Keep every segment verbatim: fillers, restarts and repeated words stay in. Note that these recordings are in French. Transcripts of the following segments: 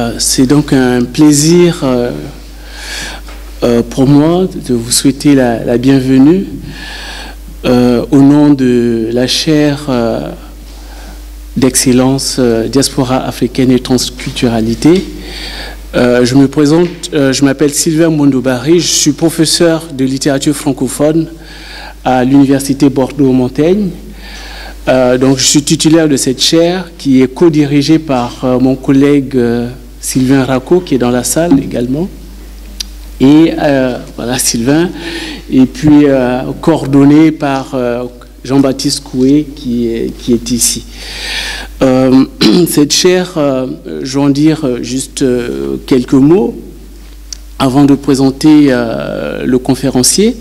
Euh, c'est donc un plaisir euh, euh, pour moi de vous souhaiter la, la bienvenue euh, au nom de la chaire euh, d'excellence euh, Diaspora africaine et transculturalité. Euh, je me présente, euh, je m'appelle Sylvain Mondobari, je suis professeur de littérature francophone à l'université Bordeaux-Montaigne. Euh, donc je suis titulaire de cette chaire qui est co-dirigée par euh, mon collègue euh, Sylvain Racco qui est dans la salle également. Et euh, voilà Sylvain, et puis euh, coordonnée par euh, Jean-Baptiste Coué qui est, qui est ici. Euh, cette chaire, euh, je vais en dire juste euh, quelques mots avant de présenter euh, le conférencier.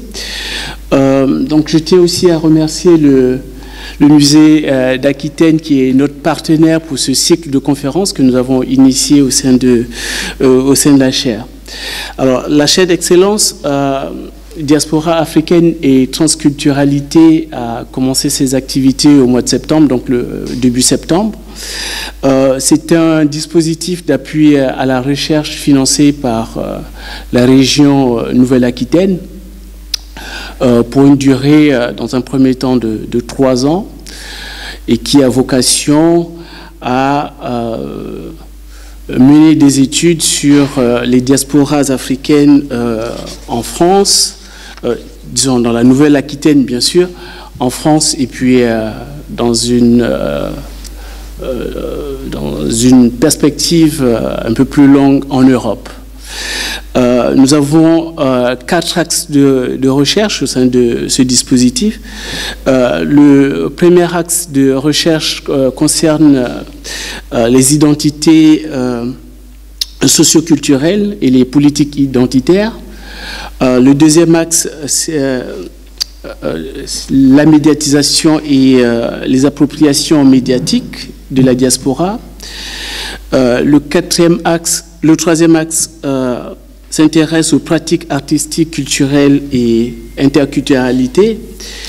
Euh, donc je tiens aussi à remercier le, le musée euh, d'Aquitaine qui est notre partenaire pour ce cycle de conférences que nous avons initié au sein de, euh, au sein de la chaire. Alors la chaire d'excellence euh, Diaspora africaine et transculturalité a commencé ses activités au mois de septembre, donc le début septembre. Euh, c'est un dispositif d'appui à la recherche financé par euh, la région euh, Nouvelle-Aquitaine euh, pour une durée, euh, dans un premier temps, de, de trois ans et qui a vocation à euh, mener des études sur euh, les diasporas africaines euh, en France, Euh, disons dans la Nouvelle-Aquitaine bien sûr, en France et puis euh, dans, une, euh, euh, dans une perspective euh, un peu plus longue en Europe. Euh, nous avons euh, quatre axes de, de recherche au sein de ce dispositif. Euh, le premier axe de recherche euh, concerne euh, les identités euh, socioculturelles et les politiques identitaires. Euh, le deuxième axe, c'est euh, euh, la médiatisation et euh, les appropriations médiatiques de la diaspora. Euh, le quatrième axe, le troisième axe euh, s'intéresse aux pratiques artistiques, culturelles et interculturalité.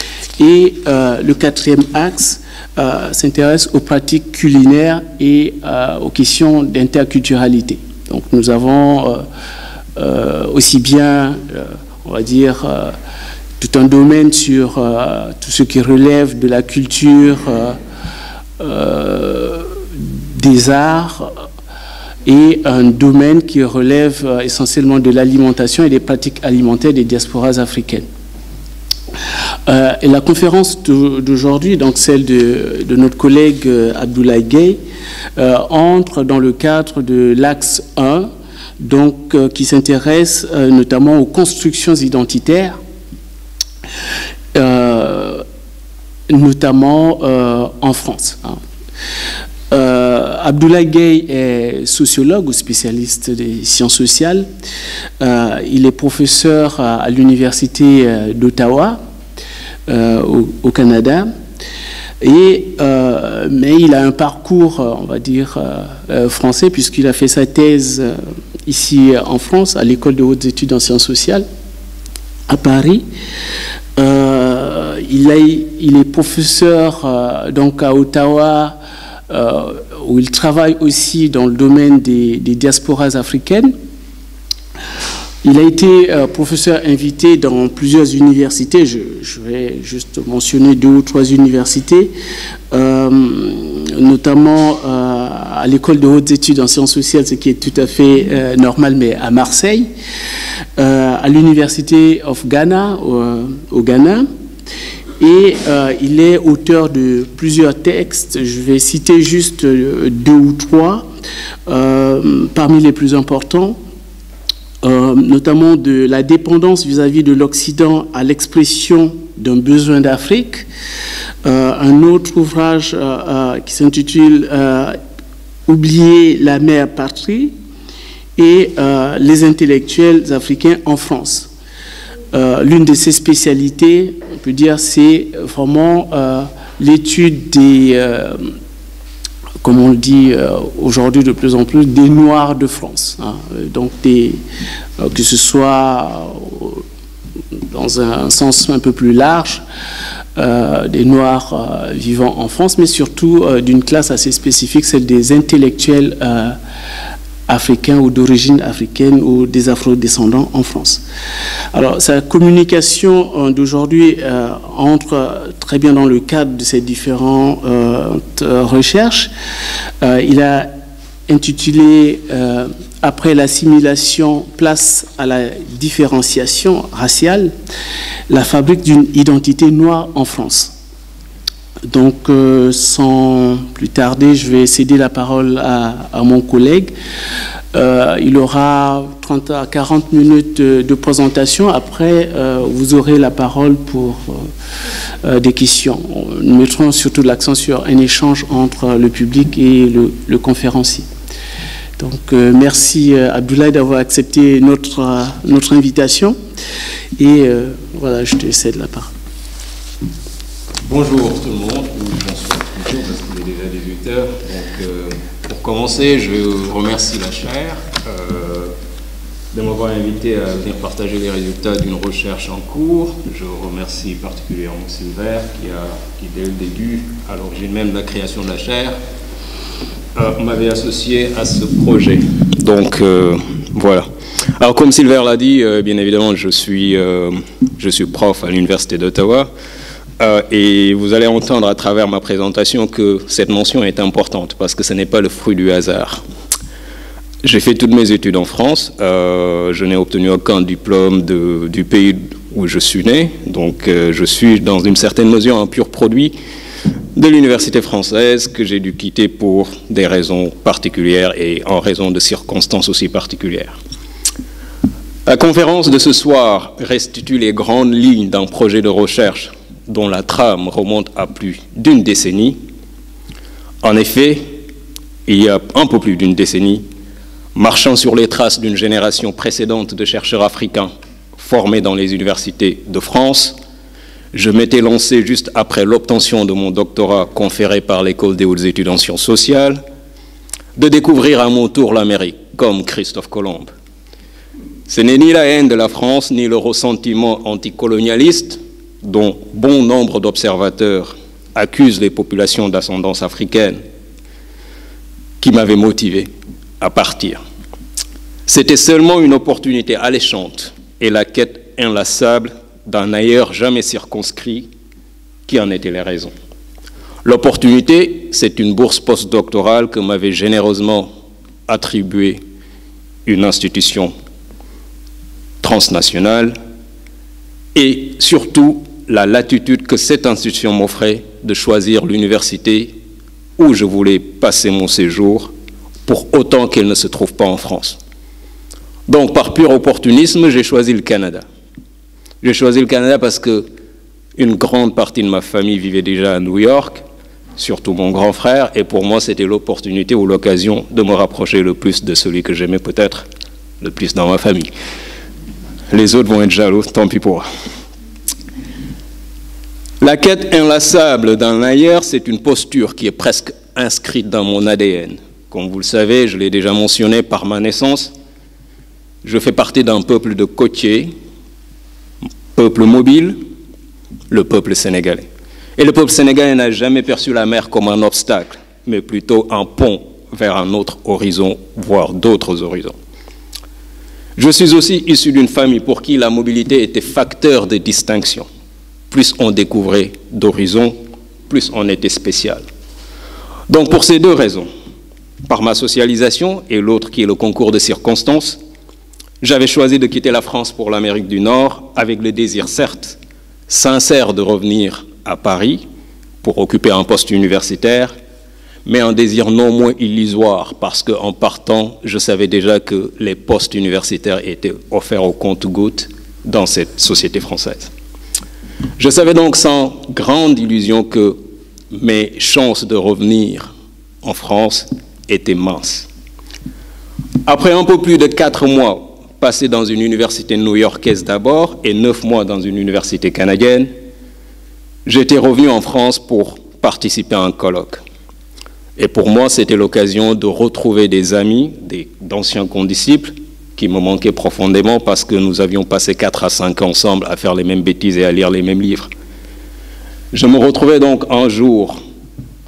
Et euh, le quatrième axe euh, s'intéresse aux pratiques culinaires et euh, aux questions d'interculturalité. Donc nous avons euh, Euh, aussi bien, euh, on va dire, euh, tout un domaine sur euh, tout ce qui relève de la culture, euh, euh, des arts, et un domaine qui relève euh, essentiellement de l'alimentation et des pratiques alimentaires des diasporas africaines. Euh, et la conférence d'aujourd'hui, donc celle de, de notre collègue euh, Abdoulaye Gueye, euh, entre dans le cadre de l'axe un, donc euh, qui s'intéresse euh, notamment aux constructions identitaires, euh, notamment euh, en France. Hein. Euh, Abdoulaye Gueye est sociologue ou spécialiste des sciences sociales. Euh, il est professeur à, à l'université d'Ottawa, euh, au, au Canada. Et, euh, mais il a un parcours, on va dire, euh, français, puisqu'il a fait sa thèse euh, ici en France, à l'École de hautes études en sciences sociales, à Paris. Euh, il, a, il est professeur euh, donc à Ottawa, euh, où il travaille aussi dans le domaine des, des diasporas africaines. Il a été euh, professeur invité dans plusieurs universités. Je, je vais juste mentionner deux ou trois universités, euh, notamment euh, à l'École de hautes études en sciences sociales, ce qui est tout à fait euh, normal, mais à Marseille, euh, à l'Université of Ghana, au, au Ghana. Et euh, il est auteur de plusieurs textes. Je vais citer juste deux ou trois, euh, parmi les plus importants. Euh, notamment de la dépendance vis-à-vis de l'Occident à l'expression d'un besoin d'Afrique. Euh, un autre ouvrage euh, euh, qui s'intitule euh, « Oublier la mère patrie » et euh, « Les intellectuels africains en France ». Euh, l'une de ses spécialités, on peut dire, c'est vraiment euh, l'étude des... Euh, comme on le dit euh, aujourd'hui de plus en plus, des Noirs de France. Hein. Donc, des, euh, que ce soit euh, dans un sens un peu plus large, euh, des Noirs euh, vivant en France, mais surtout euh, d'une classe assez spécifique, celle des intellectuels euh, africains ou d'origine africaine ou des afro-descendants en France. Alors, sa communication euh, d'aujourd'hui euh, entre très bien dans le cadre de ces différentes euh, recherches. Euh, il a intitulé euh, « Après l'assimilation, place à la différenciation raciale, la fabrique d'une identité noire en France ». Donc, euh, sans plus tarder, je vais céder la parole à, à mon collègue. Euh, il aura trente à quarante minutes de, de présentation. Après, euh, vous aurez la parole pour euh, des questions. Nous mettrons surtout l'accent sur un échange entre le public et le, le conférencier. Donc, euh, merci euh, Abdoulaye d'avoir accepté notre, euh, notre invitation. Et euh, voilà, je te cède la parole. Bonjour tout le monde, ou bonsoir plutôt parce qu'il est déjà dix-huit heures. Donc, euh, pour commencer, je remercie la chaire euh, de m'avoir invité à venir partager les résultats d'une recherche en cours. Je remercie particulièrement Silver qui, a, qui dès le début, à l'origine même de la création de la chaire, euh, m'avait associé à ce projet. Donc euh, voilà. Alors comme Silver l'a dit, euh, bien évidemment, je suis, euh, je suis prof à l'Université d'Ottawa. Euh, et vous allez entendre à travers ma présentation que cette mention est importante parce que ce n'est pas le fruit du hasard. J'ai fait toutes mes études en France. Euh, je n'ai obtenu aucun diplôme de, du pays où je suis né. Donc euh, je suis dans une certaine mesure un pur produit de l'université française que j'ai dû quitter pour des raisons particulières et en raison de circonstances aussi particulières. La conférence de ce soir restitue les grandes lignes d'un projet de recherche dont la trame remonte à plus d'une décennie. En effet, il y a un peu plus d'une décennie, marchant sur les traces d'une génération précédente de chercheurs africains formés dans les universités de France, je m'étais lancé juste après l'obtention de mon doctorat conféré par l'École des hautes études en sciences sociales, de découvrir à mon tour l'Amérique, comme Christophe Colomb. Ce n'est ni la haine de la France, ni le ressentiment anticolonialiste dont bon nombre d'observateurs accusent les populations d'ascendance africaine, qui m'avait motivé à partir. C'était seulement une opportunité alléchante et la quête inlassable d'un ailleurs jamais circonscrit qui en était les raisons. L'opportunité, c'est une bourse postdoctorale que m'avait généreusement attribuée une institution transnationale et surtout la latitude que cette institution m'offrait de choisir l'université où je voulais passer mon séjour pour autant qu'elle ne se trouve pas en France. Donc, par pur opportunisme, j'ai choisi le Canada. J'ai choisi le Canada parce que une grande partie de ma famille vivait déjà à New York, surtout mon grand frère, et pour moi, c'était l'opportunité ou l'occasion de me rapprocher le plus de celui que j'aimais peut-être le plus dans ma famille. Les autres vont être jaloux, tant pis pour eux. La quête inlassable d'un ailleurs, c'est une posture qui est presque inscrite dans mon A D N. Comme vous le savez, je l'ai déjà mentionné par ma naissance, je fais partie d'un peuple de côtiers, peuple mobile, le peuple sénégalais. Et le peuple sénégalais n'a jamais perçu la mer comme un obstacle, mais plutôt un pont vers un autre horizon, voire d'autres horizons. Je suis aussi issu d'une famille pour qui la mobilité était facteur de distinction. Plus on découvrait d'horizons, plus on était spécial. Donc pour ces deux raisons, par ma socialisation et l'autre qui est le concours de circonstances, j'avais choisi de quitter la France pour l'Amérique du Nord avec le désir, certes, sincère de revenir à Paris pour occuper un poste universitaire, mais un désir non moins illusoire parce qu'en partant, je savais déjà que les postes universitaires étaient offerts au compte-gouttes dans cette société française. Je savais donc sans grande illusion que mes chances de revenir en France étaient minces. Après un peu plus de quatre mois passés dans une université new-yorkaise d'abord et neuf mois dans une université canadienne, j'étais revenu en France pour participer à un colloque. Et pour moi, c'était l'occasion de retrouver des amis, d'anciens condisciples, qui me manquaient profondément parce que nous avions passé quatre à cinq ans ensemble à faire les mêmes bêtises et à lire les mêmes livres. Je me retrouvais donc un jour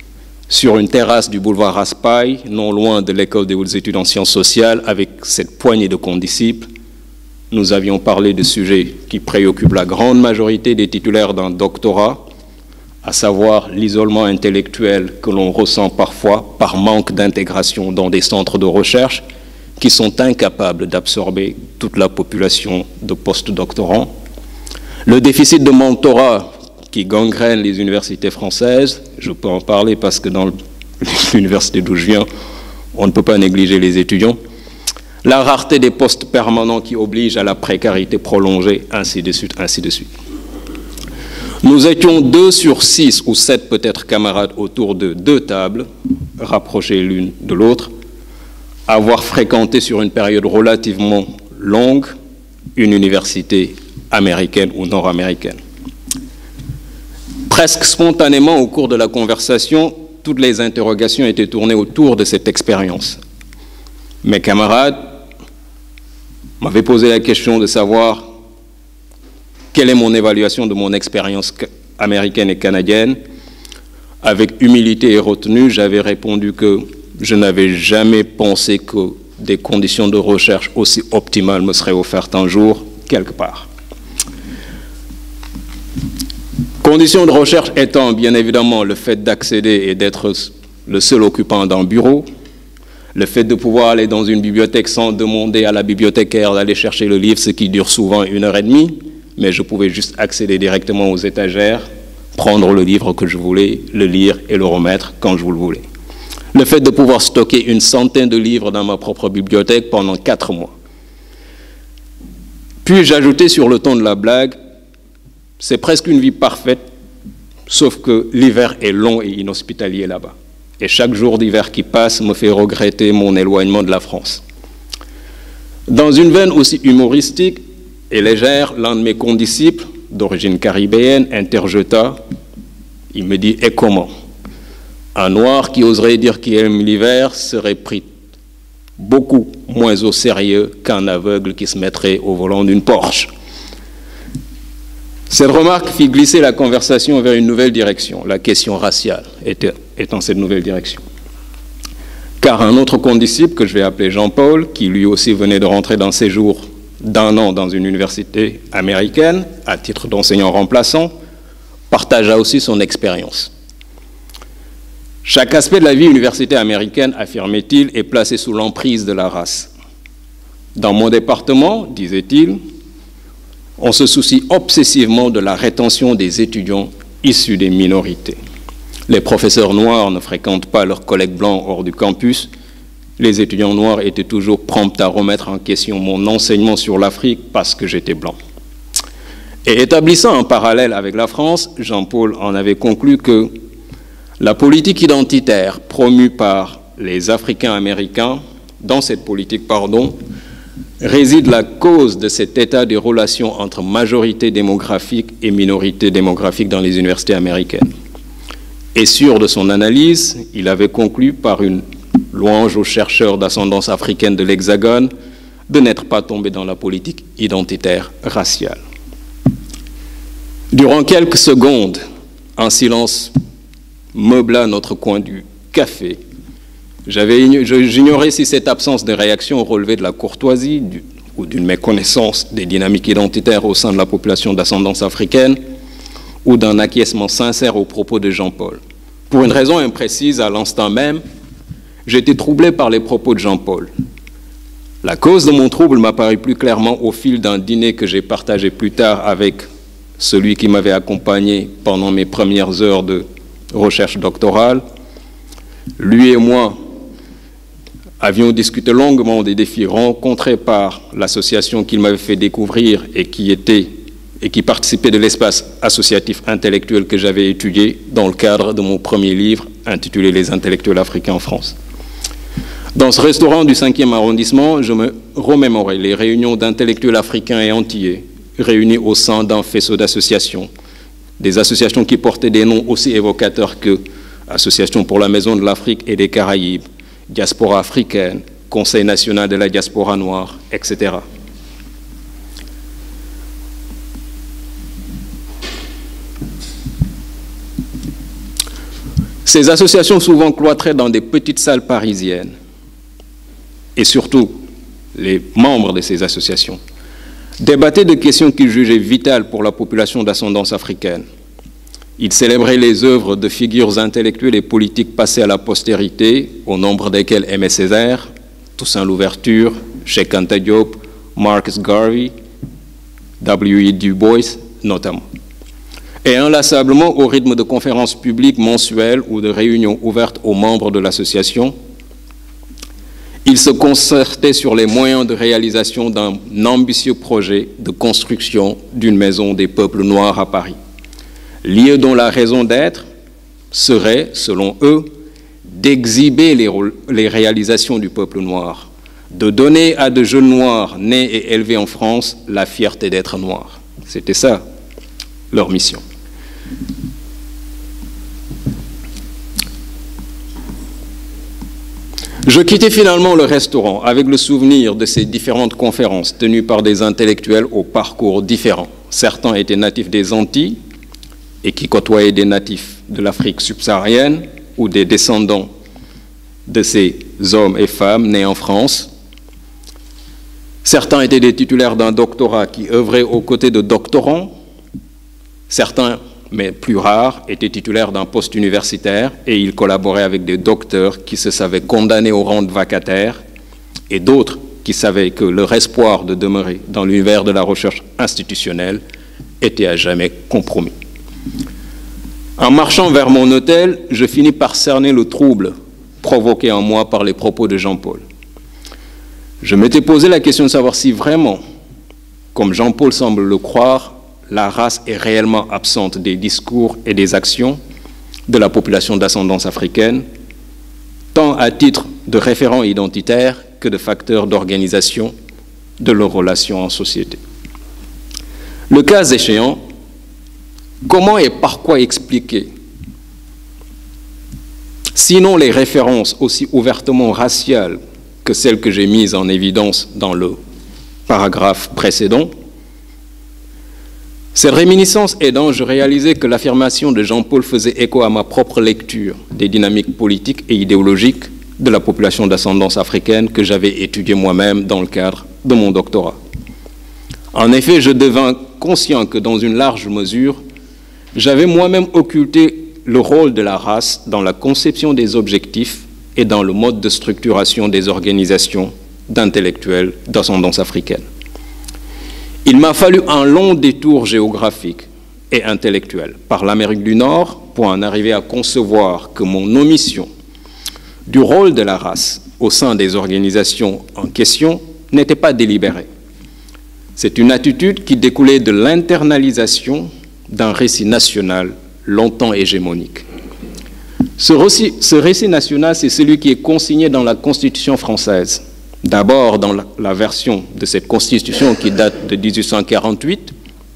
sur une terrasse du boulevard Raspail, non loin de l'école des hautes études en sciences sociales, avec cette poignée de condisciples. Nous avions parlé de sujets qui préoccupent la grande majorité des titulaires d'un doctorat, à savoir l'isolement intellectuel que l'on ressent parfois par manque d'intégration dans des centres de recherche qui sont incapables d'absorber toute la population de post-doctorants, le déficit de mentorat qui gangrène les universités françaises, je peux en parler parce que dans l'université d'où je viens, on ne peut pas négliger les étudiants, la rareté des postes permanents qui oblige à la précarité prolongée, ainsi de suite, ainsi de suite. Nous étions deux sur six ou sept peut-être camarades autour de deux tables, rapprochées l'une de l'autre, à avoir fréquenté sur une période relativement longue une université américaine ou nord-américaine. Presque spontanément, au cours de la conversation, toutes les interrogations étaient tournées autour de cette expérience. Mes camarades m'avaient posé la question de savoir quelle est mon évaluation de mon expérience américaine et canadienne. Avec humilité et retenue, j'avais répondu que je n'avais jamais pensé que des conditions de recherche aussi optimales me seraient offertes un jour, quelque part. Conditions de recherche étant bien évidemment le fait d'accéder et d'être le seul occupant d'un bureau, le fait de pouvoir aller dans une bibliothèque sans demander à la bibliothécaire d'aller chercher le livre, ce qui dure souvent une heure et demie, mais je pouvais juste accéder directement aux étagères, prendre le livre que je voulais, le lire et le remettre quand je vous le voulais. Le fait de pouvoir stocker une centaine de livres dans ma propre bibliothèque pendant quatre mois. Puis j'ajoutais sur le ton de la blague, c'est presque une vie parfaite, sauf que l'hiver est long et inhospitalier là-bas. Et chaque jour d'hiver qui passe me fait regretter mon éloignement de la France. Dans une veine aussi humoristique et légère, l'un de mes condisciples, d'origine caribéenne, interjeta, il me dit « Et comment ? Un noir qui oserait dire qu'il aime l'hiver serait pris beaucoup moins au sérieux qu'un aveugle qui se mettrait au volant d'une Porsche. » Cette remarque fit glisser la conversation vers une nouvelle direction, la question raciale était, étant cette nouvelle direction. Car un autre condisciple, que je vais appeler Jean-Paul, qui lui aussi venait de rentrer d'un séjour d'un an dans une université américaine, à titre d'enseignant remplaçant, partagea aussi son expérience. Chaque aspect de la vie universitaire américaine, affirmait-il, est placé sous l'emprise de la race. Dans mon département, disait-il, on se soucie obsessivement de la rétention des étudiants issus des minorités. Les professeurs noirs ne fréquentent pas leurs collègues blancs hors du campus. Les étudiants noirs étaient toujours prompts à remettre en question mon enseignement sur l'Afrique parce que j'étais blanc. Et établissant un parallèle avec la France, Jean-Paul en avait conclu que la politique identitaire promue par les Africains-Américains, dans cette politique, pardon, réside la cause de cet état des relations entre majorité démographique et minorité démographique dans les universités américaines. Et sûr de son analyse, il avait conclu par une louange aux chercheurs d'ascendance africaine de l'Hexagone de n'être pas tombé dans la politique identitaire raciale. Durant quelques secondes, un silence meubla notre coin du café. J'ignorais si cette absence de réaction relevait de la courtoisie du, ou d'une méconnaissance des dynamiques identitaires au sein de la population d'ascendance africaine ou d'un acquiescement sincère aux propos de Jean-Paul. Pour une raison imprécise, à l'instant même, j'étais troublé par les propos de Jean-Paul. La cause de mon trouble m'apparut plus clairement au fil d'un dîner que j'ai partagé plus tard avec celui qui m'avait accompagné pendant mes premières heures de recherche doctorale. Lui et moi avions discuté longuement des défis rencontrés par l'association qu'il m'avait fait découvrir et qui était et qui participait de l'espace associatif intellectuel que j'avais étudié dans le cadre de mon premier livre intitulé « Les intellectuels africains en France ». Dans ce restaurant du cinquième arrondissement, je me remémorais les réunions d'intellectuels africains et antillais réunis au sein d'un faisceau d'associations, des associations qui portaient des noms aussi évocateurs que Association pour la Maison de l'Afrique et des Caraïbes, Diaspora africaine, Conseil national de la diaspora noire, et cetera. Ces associations, souvent cloîtrées dans des petites salles parisiennes, et surtout les membres de ces associations, débattaient de questions qu'ils jugeaient vitales pour la population d'ascendance africaine. Ils célébraient les œuvres de figures intellectuelles et politiques passées à la postérité, au nombre desquelles Aimé Césaire, Toussaint Louverture, Cheikh Anta Diop, Marcus Garvey, W E Du Bois notamment. Et inlassablement, au rythme de conférences publiques mensuelles ou de réunions ouvertes aux membres de l'association, ils se concertaient sur les moyens de réalisation d'un ambitieux projet de construction d'une maison des peuples noirs à Paris, lieu dont la raison d'être serait, selon eux, d'exhiber les, les réalisations du peuple noir, de donner à de jeunes noirs nés et élevés en France la fierté d'être noirs. C'était ça, leur mission. Je quittais finalement le restaurant avec le souvenir de ces différentes conférences tenues par des intellectuels aux parcours différents. Certains étaient natifs des Antilles et qui côtoyaient des natifs de l'Afrique subsaharienne ou des descendants de ces hommes et femmes nés en France. Certains étaient des titulaires d'un doctorat qui œuvraient aux côtés de doctorants. Certains, mais plus rares, étaient titulaires d'un poste universitaire et ils collaboraient avec des docteurs qui se savaient condamnés au rang de vacataires et d'autres qui savaient que leur espoir de demeurer dans l'univers de la recherche institutionnelle était à jamais compromis. En marchant vers mon hôtel, je finis par cerner le trouble provoqué en moi par les propos de Jean-Paul. Je m'étais posé la question de savoir si vraiment, comme Jean-Paul semble le croire, la race est réellement absente des discours et des actions de la population d'ascendance africaine, tant à titre de référent identitaire que de facteur d'organisation de leurs relations en société. Le cas échéant, comment et par quoi expliquer, sinon les références aussi ouvertement raciales que celles que j'ai mises en évidence dans le paragraphe précédent? Cette réminiscence aidant, je réalisais que l'affirmation de Jean-Paul faisait écho à ma propre lecture des dynamiques politiques et idéologiques de la population d'ascendance africaine que j'avais étudiée moi-même dans le cadre de mon doctorat. En effet, je devins conscient que dans une large mesure, j'avais moi-même occulté le rôle de la race dans la conception des objectifs et dans le mode de structuration des organisations d'intellectuels d'ascendance africaine. Il m'a fallu un long détour géographique et intellectuel par l'Amérique du Nord pour en arriver à concevoir que mon omission du rôle de la race au sein des organisations en question n'était pas délibérée. C'est une attitude qui découlait de l'internalisation d'un récit national longtemps hégémonique. Ce récit, ce récit national, c'est celui qui est consigné dans la Constitution française. D'abord dans la, la version de cette Constitution qui date de mille huit cent quarante-huit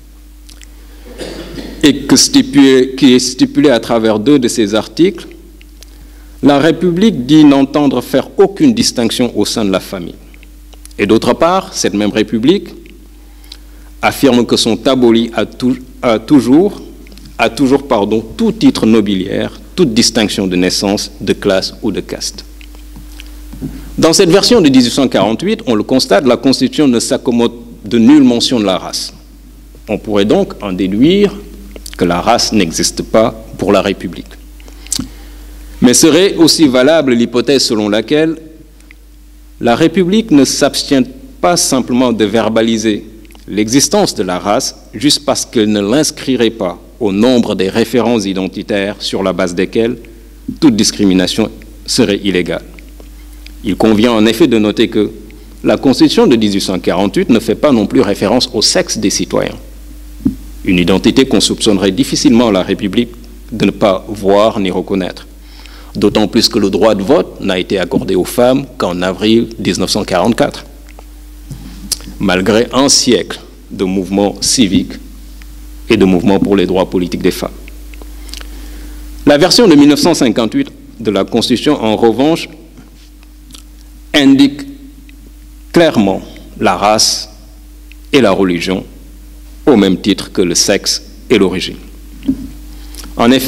et que stipulé, qui est stipulée à travers deux de ses articles, la République dit n'entendre faire aucune distinction au sein de la famille. Et d'autre part, cette même République affirme que sont abolis à, tout, à toujours, à toujours pardon, tout titre nobiliaire, toute distinction de naissance, de classe ou de caste. Dans cette version de mille huit cent quarante-huit, on le constate, la Constitution ne s'accommode de nulle mention de la race. On pourrait donc en déduire que la race n'existe pas pour la République. Mais serait aussi valable l'hypothèse selon laquelle la République ne s'abstient pas simplement de verbaliser l'existence de la race juste parce qu'elle ne l'inscrirait pas au nombre des références identitaires sur la base desquelles toute discrimination serait illégale. Il convient en effet de noter que la Constitution de mille huit cent quarante-huit ne fait pas non plus référence au sexe des citoyens, une identité qu'on soupçonnerait difficilement la République de ne pas voir ni reconnaître, d'autant plus que le droit de vote n'a été accordé aux femmes qu'en avril mille neuf cent quarante-quatre, malgré un siècle de mouvements civiques et de mouvements pour les droits politiques des femmes. La version de mille neuf cent cinquante-huit de la Constitution, en revanche, indique clairement la race et la religion au même titre que le sexe et l'origine. En effet,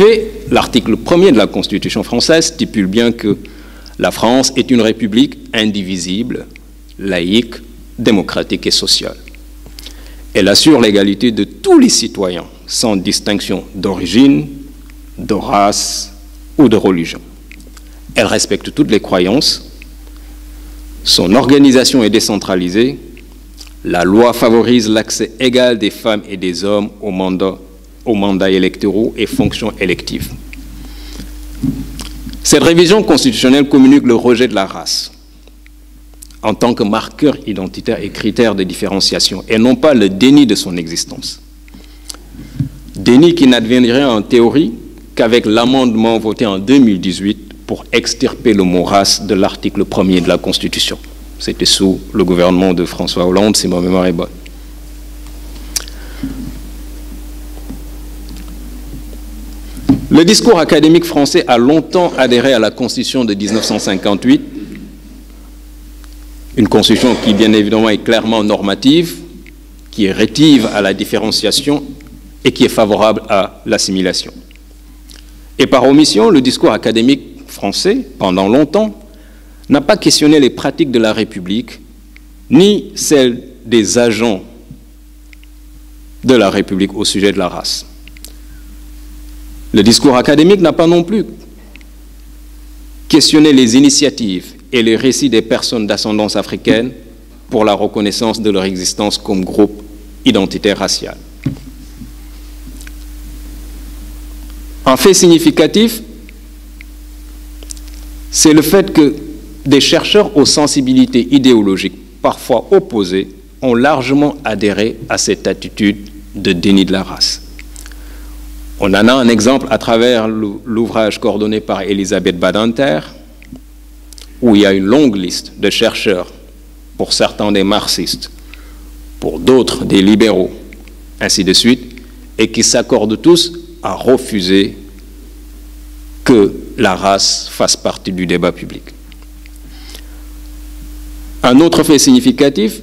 l'article premier de la Constitution française stipule bien que la France est une république indivisible, laïque, démocratique et sociale. Elle assure l'égalité de tous les citoyens, sans distinction d'origine, de race ou de religion. Elle respecte toutes les croyances. Son organisation est décentralisée. La loi favorise l'accès égal des femmes et des hommes aux mandats, aux mandats électoraux et fonctions électives. Cette révision constitutionnelle communique le rejet de la race en tant que marqueur identitaire et critère de différenciation, et non pas le déni de son existence. Déni qui n'adviendrait en théorie qu'avec l'amendement voté en deux mille dix-huit pour extirper le mot race de l'article premier de la Constitution. C'était sous le gouvernement de François Hollande, si ma mémoire est bonne. Le discours académique français a longtemps adhéré à la Constitution de mille neuf cent cinquante-huit, une Constitution qui, bien évidemment, est clairement normative, qui est rétive à la différenciation et qui est favorable à l'assimilation. Et par omission, le discours académique français, pendant longtemps, n'a pas questionné les pratiques de la République, ni celles des agents de la République au sujet de la race. Le discours académique n'a pas non plus questionné les initiatives et les récits des personnes d'ascendance africaine pour la reconnaissance de leur existence comme groupe identitaire racial. Un fait significatif, c'est le fait que des chercheurs aux sensibilités idéologiques parfois opposées ont largement adhéré à cette attitude de déni de la race. On en a un exemple à travers l'ouvrage coordonné par Elisabeth Badinter, où il y a une longue liste de chercheurs, pour certains des marxistes, pour d'autres des libéraux, ainsi de suite, et qui s'accordent tous à refuser que la race fasse partie du débat public. Un autre fait significatif,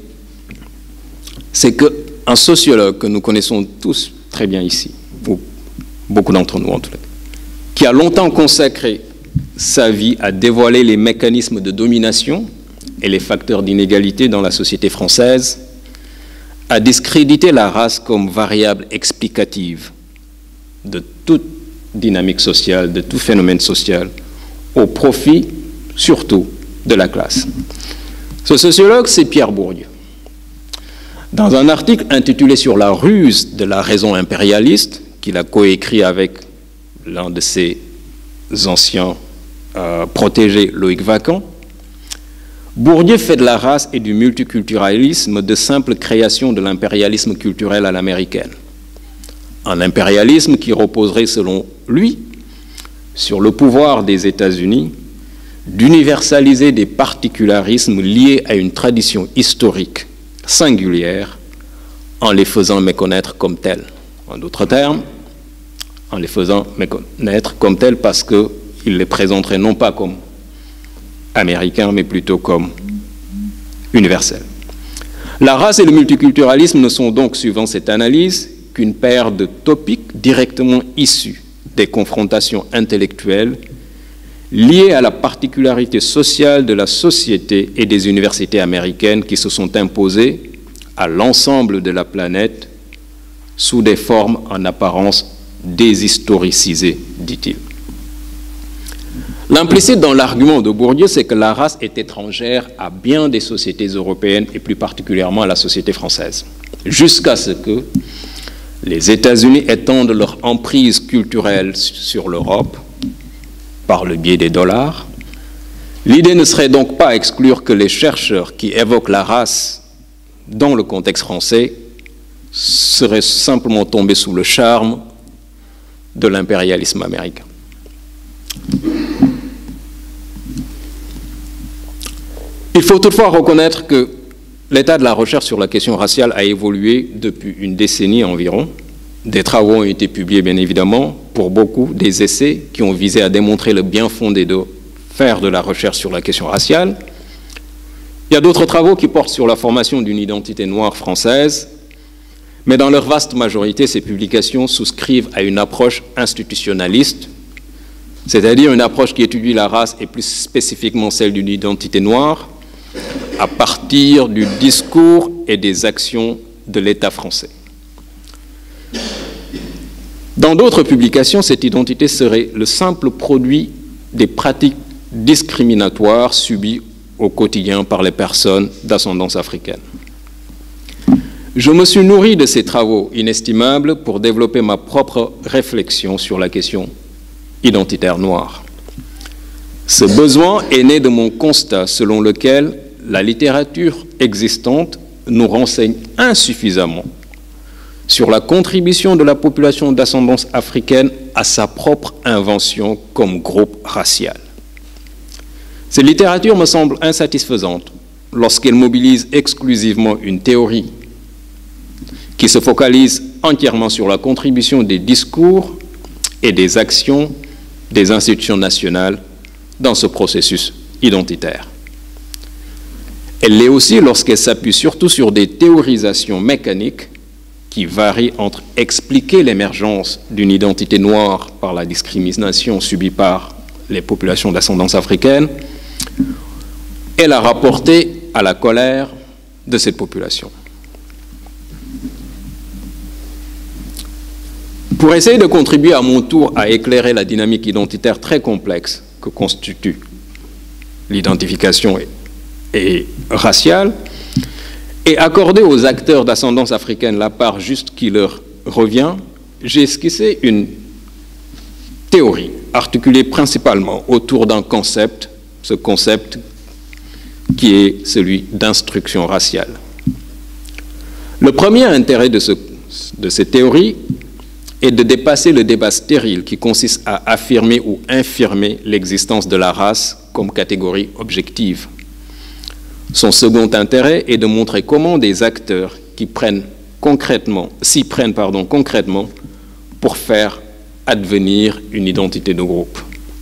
c'est qu'un sociologue que nous connaissons tous très bien ici, ou beaucoup d'entre nous en tout cas, qui a longtemps consacré sa vie à dévoiler les mécanismes de domination et les facteurs d'inégalité dans la société française, a discrédité la race comme variable explicative de toute dynamique sociale, de tout phénomène social, au profit surtout de la classe. Ce sociologue, c'est Pierre Bourdieu. Dans un article intitulé « Sur la ruse de la raison impérialiste », qu'il a coécrit avec l'un de ses anciens euh, protégés, Loïc Vacan, Bourdieu fait de la race et du multiculturalisme de simple création de l'impérialisme culturel à l'américaine. Un impérialisme qui reposerait, selon lui, sur le pouvoir des États-Unis d'universaliser des particularismes liés à une tradition historique singulière en les faisant méconnaître comme tels. En d'autres termes, en les faisant méconnaître comme tels parce qu'il les présenterait non pas comme américains, mais plutôt comme universels. La race et le multiculturalisme ne sont donc, suivant cette analyse, qu'une paire de topiques directement issus des confrontations intellectuelles liées à la particularité sociale de la société et des universités américaines qui se sont imposées à l'ensemble de la planète sous des formes en apparence déshistoricisées, dit-il. L'implicite dans l'argument de Bourdieu, c'est que la race est étrangère à bien des sociétés européennes et plus particulièrement à la société française, jusqu'à ce que les États-Unis étendent leur emprise culturelle sur l'Europe par le biais des dollars. L'idée ne serait donc pas à exclure que les chercheurs qui évoquent la race dans le contexte français seraient simplement tombés sous le charme de l'impérialisme américain. Il faut toutefois reconnaître que l'état de la recherche sur la question raciale a évolué depuis une décennie environ. Des travaux ont été publiés, bien évidemment, pour beaucoup, des essais qui ont visé à démontrer le bien fondé de faire de la recherche sur la question raciale. Il y a d'autres travaux qui portent sur la formation d'une identité noire française, mais dans leur vaste majorité, ces publications souscrivent à une approche institutionnaliste c'est-à-dire une approche qui étudie la race et plus spécifiquement celle d'une identité noire à partir du discours et des actions de l'État français. Dans d'autres publications, cette identité serait le simple produit des pratiques discriminatoires subies au quotidien par les personnes d'ascendance africaine. Je me suis nourri de ces travaux inestimables pour développer ma propre réflexion sur la question identitaire noire. Ce besoin est né de mon constat selon lequel la littérature existante nous renseigne insuffisamment sur la contribution de la population d'ascendance africaine à sa propre invention comme groupe racial. Cette littérature me semble insatisfaisante lorsqu'elle mobilise exclusivement une théorie qui se focalise entièrement sur la contribution des discours et des actions des institutions nationales dans ce processus identitaire. Elle l'est aussi lorsqu'elle s'appuie surtout sur des théorisations mécaniques qui varie entre expliquer l'émergence d'une identité noire par la discrimination subie par les populations d'ascendance africaine et la rapporter à la colère de cette population. Pour essayer de contribuer à mon tour à éclairer la dynamique identitaire très complexe que constitue l'identification et, et raciale, et accorder aux acteurs d'ascendance africaine la part juste qui leur revient, j'ai esquissé une théorie articulée principalement autour d'un concept, ce concept qui est celui d'instruction raciale. Le premier intérêt de, ce, de cette théorie est de dépasser le débat stérile qui consiste à affirmer ou infirmer l'existence de la race comme catégorie objective. Son second intérêt est de montrer comment des acteurs qui prennent concrètement, s'y prennent pardon, concrètement pour faire advenir une identité de groupe.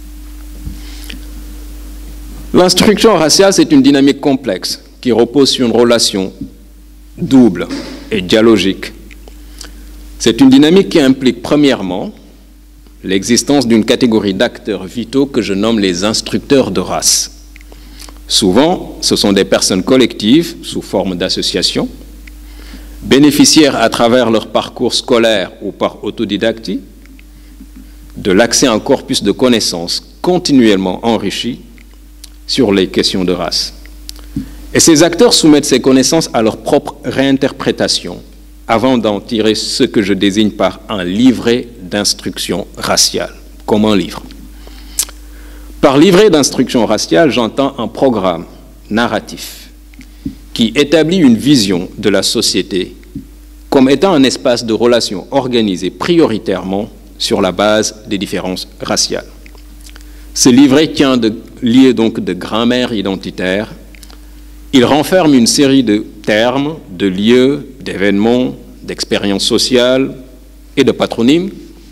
L'instruction raciale, c'est une dynamique complexe qui repose sur une relation double et dialogique. C'est une dynamique qui implique premièrement l'existence d'une catégorie d'acteurs vitaux que je nomme les instructeurs de race. Souvent, ce sont des personnes collectives sous forme d'associations, bénéficiaires à travers leur parcours scolaire ou par autodidactie, de l'accès à un corpus de connaissances continuellement enrichi sur les questions de race. Et ces acteurs soumettent ces connaissances à leur propre réinterprétation avant d'en tirer ce que je désigne par un livret d'instruction raciale, comme un livre. Par livret d'instruction raciale, j'entends un programme narratif qui établit une vision de la société comme étant un espace de relations organisé prioritairement sur la base des différences raciales. Ce livret tient de, lié donc de grammaire identitaire. Il renferme une série de termes, de lieux, d'événements, d'expériences sociales et de patronymes,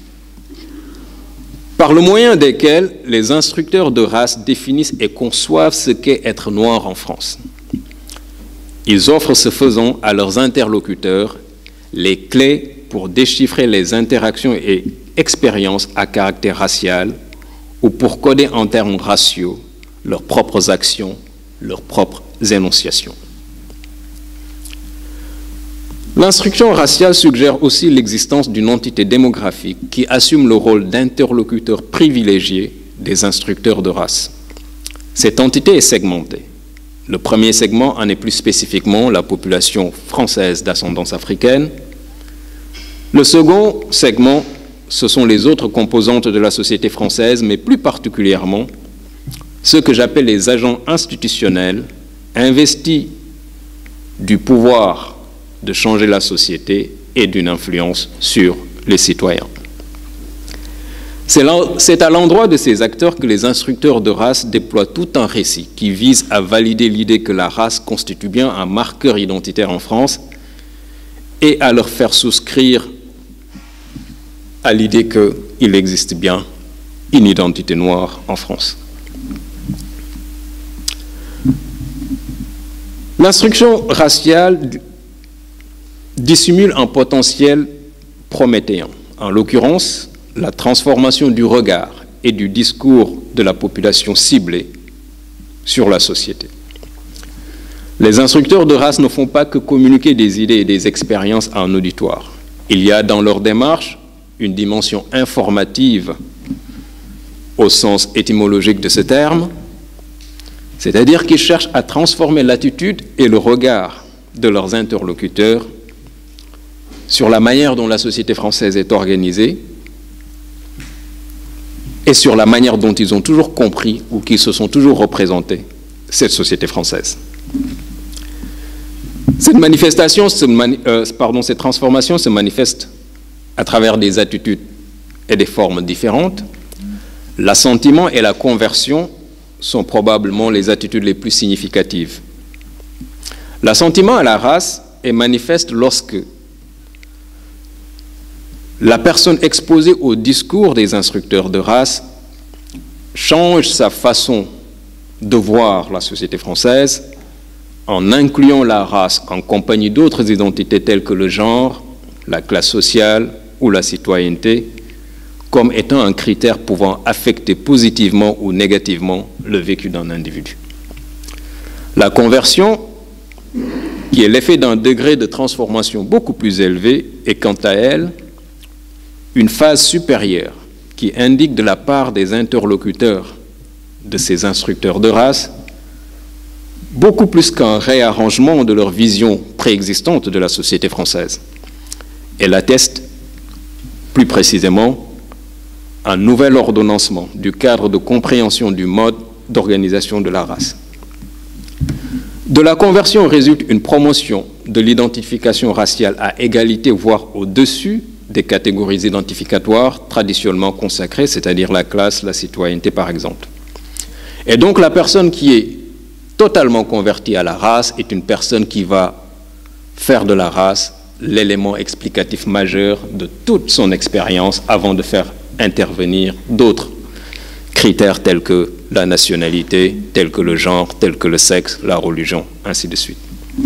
par le moyen desquels les instructeurs de race définissent et conçoivent ce qu'est être noir en France. Ils offrent ce faisant à leurs interlocuteurs les clés pour déchiffrer les interactions et expériences à caractère racial ou pour coder en termes raciaux leurs propres actions, leurs propres énonciations. L'instruction raciale suggère aussi l'existence d'une entité démographique qui assume le rôle d'interlocuteur privilégié des instructeurs de race. Cette entité est segmentée. Le premier segment en est plus spécifiquement la population française d'ascendance africaine. Le second segment, ce sont les autres composantes de la société française, mais plus particulièrement ceux que j'appelle les agents institutionnels investis du pouvoir de changer la société et d'une influence sur les citoyens. C'est à l'endroit de ces acteurs que les instructeurs de race déploient tout un récit qui vise à valider l'idée que la race constitue bien un marqueur identitaire en France et à leur faire souscrire à l'idée qu'il existe bien une identité noire en France. L'instruction raciale dissimule un potentiel prométhéen, en l'occurrence la transformation du regard et du discours de la population ciblée sur la société. Les instructeurs de race ne font pas que communiquer des idées et des expériences à un auditoire. Il y a dans leur démarche une dimension informative au sens étymologique de ce terme, c'est-à-dire qu'ils cherchent à transformer l'attitude et le regard de leurs interlocuteurs sur la manière dont la société française est organisée et sur la manière dont ils ont toujours compris ou qu'ils se sont toujours représentés cette société française. Cette manifestation, se mani euh, pardon, cette transformation se manifeste à travers des attitudes et des formes différentes. L'assentiment et la conversion sont probablement les attitudes les plus significatives. L'assentiment à la race est manifeste lorsque la personne exposée au discours des instructeurs de race change sa façon de voir la société française en incluant la race en compagnie d'autres identités telles que le genre, la classe sociale ou la citoyenneté, comme étant un critère pouvant affecter positivement ou négativement le vécu d'un individu. La conversion, qui est l'effet d'un degré de transformation beaucoup plus élevé, est quant à elle une phase supérieure qui indique de la part des interlocuteurs de ces instructeurs de race beaucoup plus qu'un réarrangement de leur vision préexistante de la société française. Elle atteste plus précisément un nouvel ordonnancement du cadre de compréhension du mode d'organisation de la race. De la conversion résulte une promotion de l'identification raciale à égalité, voire au-dessus des catégories identificatoires traditionnellement consacrées, c'est-à-dire la classe, la citoyenneté par exemple. Et donc la personne qui est totalement convertie à la race est une personne qui va faire de la race l'élément explicatif majeur de toute son expérience avant de faire intervenir d'autres critères tels que la nationalité, tels que le genre, tels que le sexe, la religion, ainsi de suite.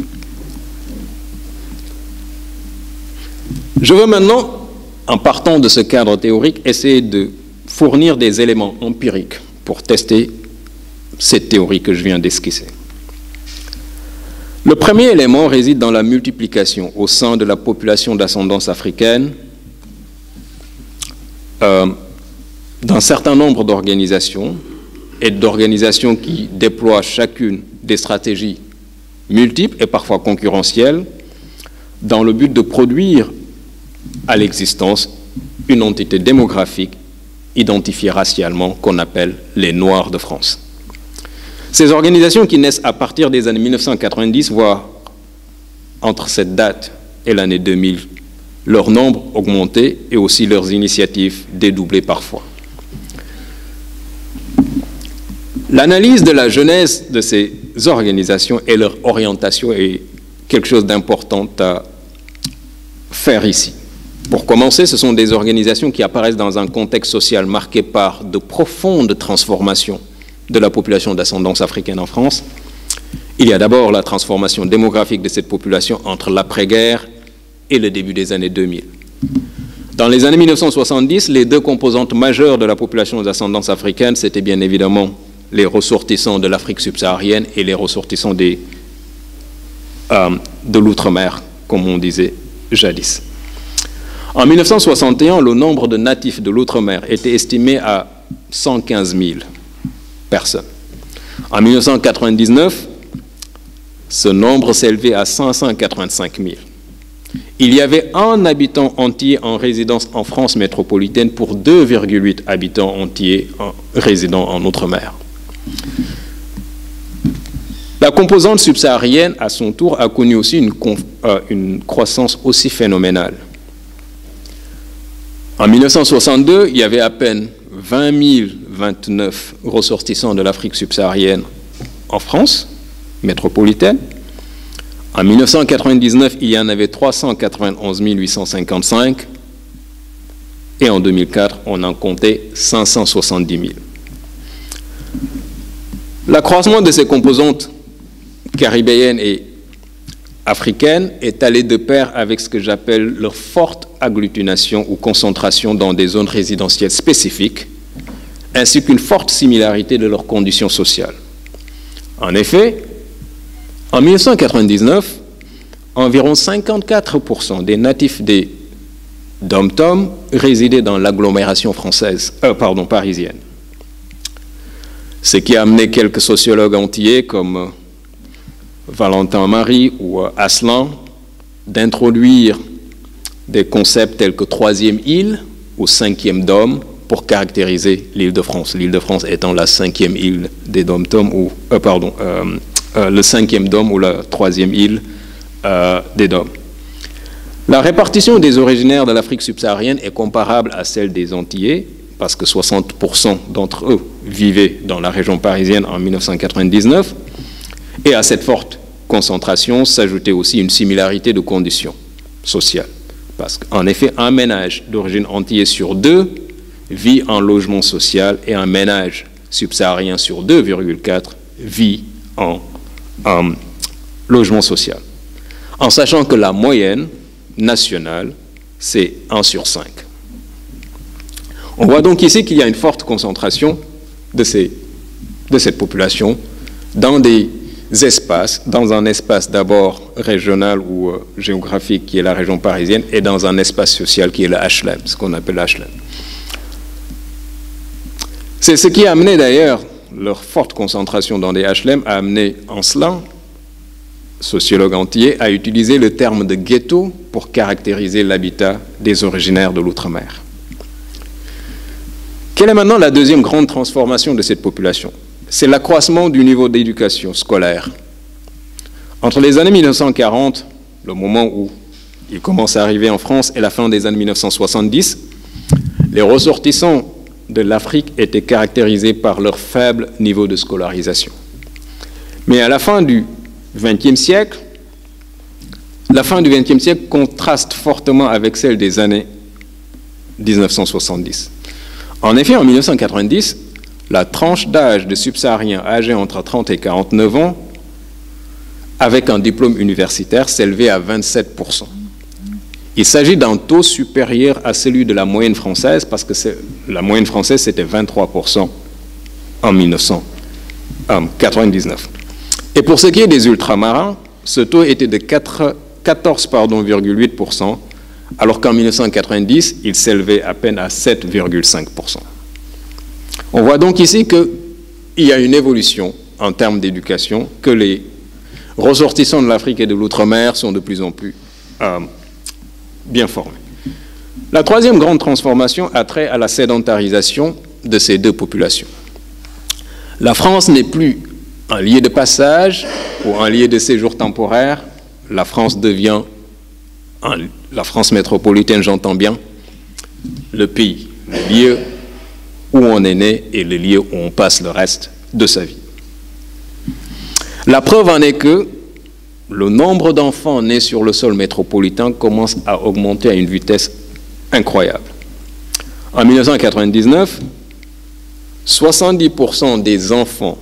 Je veux maintenant, en partant de ce cadre théorique, essayer de fournir des éléments empiriques pour tester cette théorie que je viens d'esquisser. Le premier élément réside dans la multiplication au sein de la population d'ascendance africaine euh, d'un certain nombre d'organisations et d'organisations qui déploient chacune des stratégies multiples et parfois concurrentielles dans le but de produire à l'existence une entité démographique identifiée racialement qu'on appelle les Noirs de France. Ces organisations qui naissent à partir des années mille neuf cent quatre-vingt-dix, voire entre cette date et l'année deux mille, leur nombre augmenté et aussi leurs initiatives dédoublées parfois. L'analyse de la genèse de ces organisations et leur orientation est quelque chose d'important à faire ici. Pour commencer, ce sont des organisations qui apparaissent dans un contexte social marqué par de profondes transformations de la population d'ascendance africaine en France. Il y a d'abord la transformation démographique de cette population entre l'après-guerre et le début des années deux mille. Dans les années mille neuf cent soixante-dix, les deux composantes majeures de la population d'ascendance africaine, c'était bien évidemment les ressortissants de l'Afrique subsaharienne et les ressortissants des, euh, de l'outre-mer, comme on disait jadis. En mille neuf cent soixante et un, le nombre de natifs de l'outre-mer était estimé à cent quinze mille personnes. En mille neuf cent quatre-vingt-dix-neuf, ce nombre s'élevait à cinq cent quatre-vingt-cinq mille. Il y avait un habitant entier en résidence en France métropolitaine pour deux virgule huit habitants entiers en résidant en outre-mer. La composante subsaharienne, à son tour, a connu aussi une, euh, une croissance aussi phénoménale. En mille neuf cent soixante-deux, il y avait à peine vingt mille vingt-neuf ressortissants de l'Afrique subsaharienne en France métropolitaine. En mille neuf cent quatre-vingt-dix-neuf, il y en avait trois cent quatre-vingt-onze mille huit cent cinquante-cinq et en deux mille quatre, on en comptait cinq cent soixante-dix mille. L'accroissement de ces composantes caribéennes et africaines est allé de pair avec ce que j'appelle leur forte agglutination ou concentration dans des zones résidentielles spécifiques, ainsi qu'une forte similarité de leurs conditions sociales. En effet, en mille neuf cent quatre-vingt-dix-neuf, environ cinquante-quatre pour cent des natifs des dom-tom résidaient dans l'agglomération française, euh, pardon, parisienne. Ce qui a amené quelques sociologues antillais comme Valentin Marie ou Aslan d'introduire des concepts tels que troisième île ou cinquième dôme pour caractériser l'Île-de-France. L'Île-de-France étant la cinquième île des dom-tom ou euh, pardon, euh, euh, le cinquième dôme ou la troisième île euh, des dômes. La répartition des originaires de l'Afrique subsaharienne est comparable à celle des Antillais, parce que soixante pour cent d'entre eux vivaient dans la région parisienne en mille neuf cent quatre-vingt-dix-neuf, et à cette forte concentration s'ajoutait aussi une similarité de conditions sociales. Parce qu'en effet, un ménage d'origine antillaise sur deux vit en logement social et un ménage subsaharien sur deux virgule quatre vit en, en logement social. En sachant que la moyenne nationale, c'est un sur cinq. On voit donc ici qu'il y a une forte concentration de, ces, de cette population dans des espaces, dans un espace d'abord régional ou euh, géographique qui est la région parisienne et dans un espace social qui est le H L M, ce qu'on appelle H L M. C'est ce qui a amené d'ailleurs leur forte concentration dans des H L M a amené Ancelin, sociologue antillais, à utiliser le terme de ghetto pour caractériser l'habitat des originaires de l'outre-mer. Quelle est maintenant la deuxième grande transformation de cette population? C'est l'accroissement du niveau d'éducation scolaire. Entre les années mille neuf cent quarante, le moment où il commence à arriver en France, et la fin des années mille neuf cent soixante-dix, les ressortissants de l'Afrique étaient caractérisés par leur faible niveau de scolarisation. Mais à la fin du vingtième siècle, la fin du vingtième siècle contraste fortement avec celle des années mille neuf cent soixante-dix. En effet, en mille neuf cent quatre-vingt-dix, la tranche d'âge de subsahariens âgés entre trente et quarante-neuf ans, avec un diplôme universitaire, s'élevait à vingt-sept pour cent. Il s'agit d'un taux supérieur à celui de la moyenne française, parce que la moyenne française, c'était vingt-trois pour cent en mille neuf cent quatre-vingt-dix-neuf. Et pour ce qui est des ultramarins, ce taux était de quatorze virgule huit pour cent, alors qu'en mille neuf cent quatre-vingt-dix, il s'élevait à peine à sept virgule cinq pour cent. On voit donc ici qu'il y a une évolution en termes d'éducation, que les ressortissants de l'Afrique et de l'outre-mer sont de plus en plus euh, bien formés. La troisième grande transformation a trait à la sédentarisation de ces deux populations. La France n'est plus un lieu de passage ou un lieu de séjour temporaire. La France devient, un, la France métropolitaine, j'entends bien, le pays, le lieu où on est né et le lieu où on passe le reste de sa vie. La preuve en est que le nombre d'enfants nés sur le sol métropolitain commence à augmenter à une vitesse incroyable. En mille neuf cent quatre-vingt-dix-neuf, soixante-dix pour cent des enfants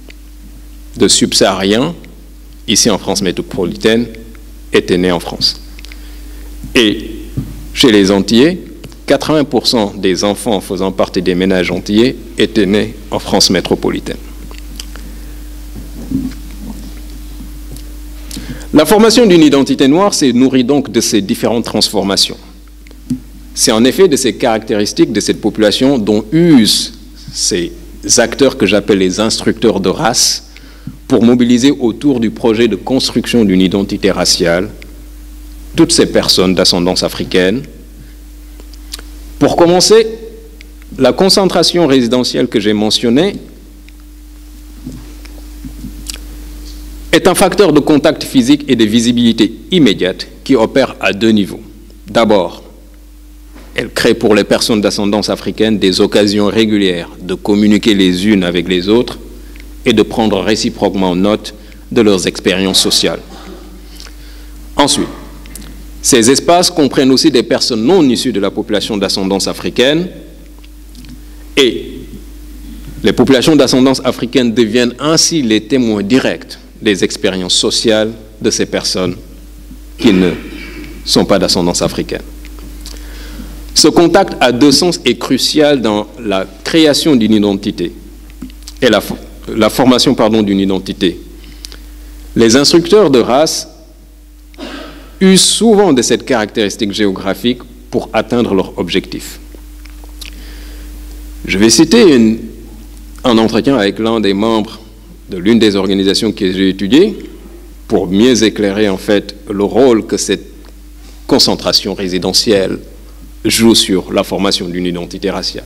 de subsahariens, ici en France métropolitaine, étaient nés en France. Et chez les Antillais, quatre-vingts pour cent des enfants faisant partie des ménages antillais étaient nés en France métropolitaine. La formation d'une identité noire s'est nourrie donc de ces différentes transformations. C'est en effet de ces caractéristiques de cette population dont usent ces acteurs que j'appelle les instructeurs de race pour mobiliser autour du projet de construction d'une identité raciale toutes ces personnes d'ascendance africaine. Pour commencer, la concentration résidentielle que j'ai mentionnée est un facteur de contact physique et de visibilité immédiate qui opère à deux niveaux. D'abord, elle crée pour les personnes d'ascendance africaine des occasions régulières de communiquer les unes avec les autres et de prendre réciproquement note de leurs expériences sociales. Ensuite, ces espaces comprennent aussi des personnes non issues de la population d'ascendance africaine et les populations d'ascendance africaine deviennent ainsi les témoins directs des expériences sociales de ces personnes qui ne sont pas d'ascendance africaine. Ce contact à deux sens est crucial dans la création d'une identité et la, la formation pardon, d'une identité. Les instructeurs de race usent souvent de cette caractéristique géographique pour atteindre leur objectif. Je vais citer une, un entretien avec l'un des membres de l'une des organisations que j'ai étudiées pour mieux éclairer en fait le rôle que cette concentration résidentielle joue sur la formation d'une identité raciale.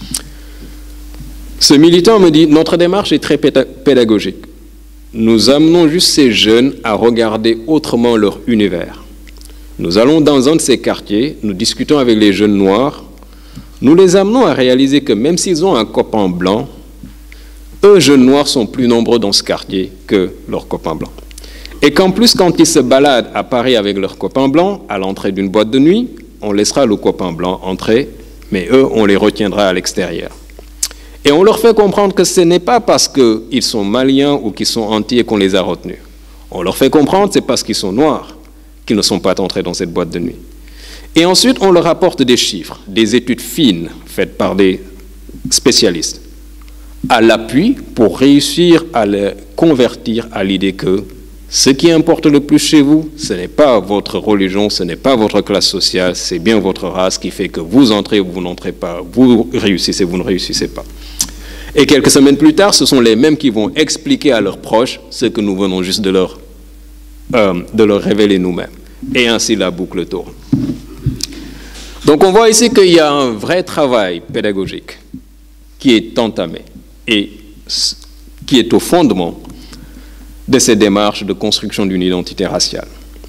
Ce militant me dit « Notre démarche est très pédagogique. Nous amenons juste ces jeunes à regarder autrement leur univers. Nous allons dans un de ces quartiers, nous discutons avec les jeunes noirs, nous les amenons à réaliser que même s'ils ont un copain blanc, eux, jeunes noirs, sont plus nombreux dans ce quartier que leurs copains blancs. Et qu'en plus, quand ils se baladent à Paris avec leurs copains blancs, à l'entrée d'une boîte de nuit, on laissera le copain blanc entrer, mais eux, on les retiendra à l'extérieur. Et on leur fait comprendre que ce n'est pas parce qu'ils sont maliens ou qu'ils sont entiers qu'on les a retenus. On leur fait comprendre que c'est parce qu'ils sont noirs qu'ils ne sont pas entrés dans cette boîte de nuit. Et ensuite, on leur apporte des chiffres, des études fines faites par des spécialistes, à l'appui pour réussir à les convertir à l'idée que ce qui importe le plus chez vous, ce n'est pas votre religion, ce n'est pas votre classe sociale, c'est bien votre race qui fait que vous entrez ou vous n'entrez pas, vous réussissez, vous ne réussissez pas. Et quelques semaines plus tard, ce sont les mêmes qui vont expliquer à leurs proches ce que nous venons juste de leur, euh, de leur révéler nous-mêmes. Et ainsi la boucle tourne. Donc on voit ici qu'il y a un vrai travail pédagogique qui est entamé et qui est au fondement de ces démarches de construction d'une identité raciale.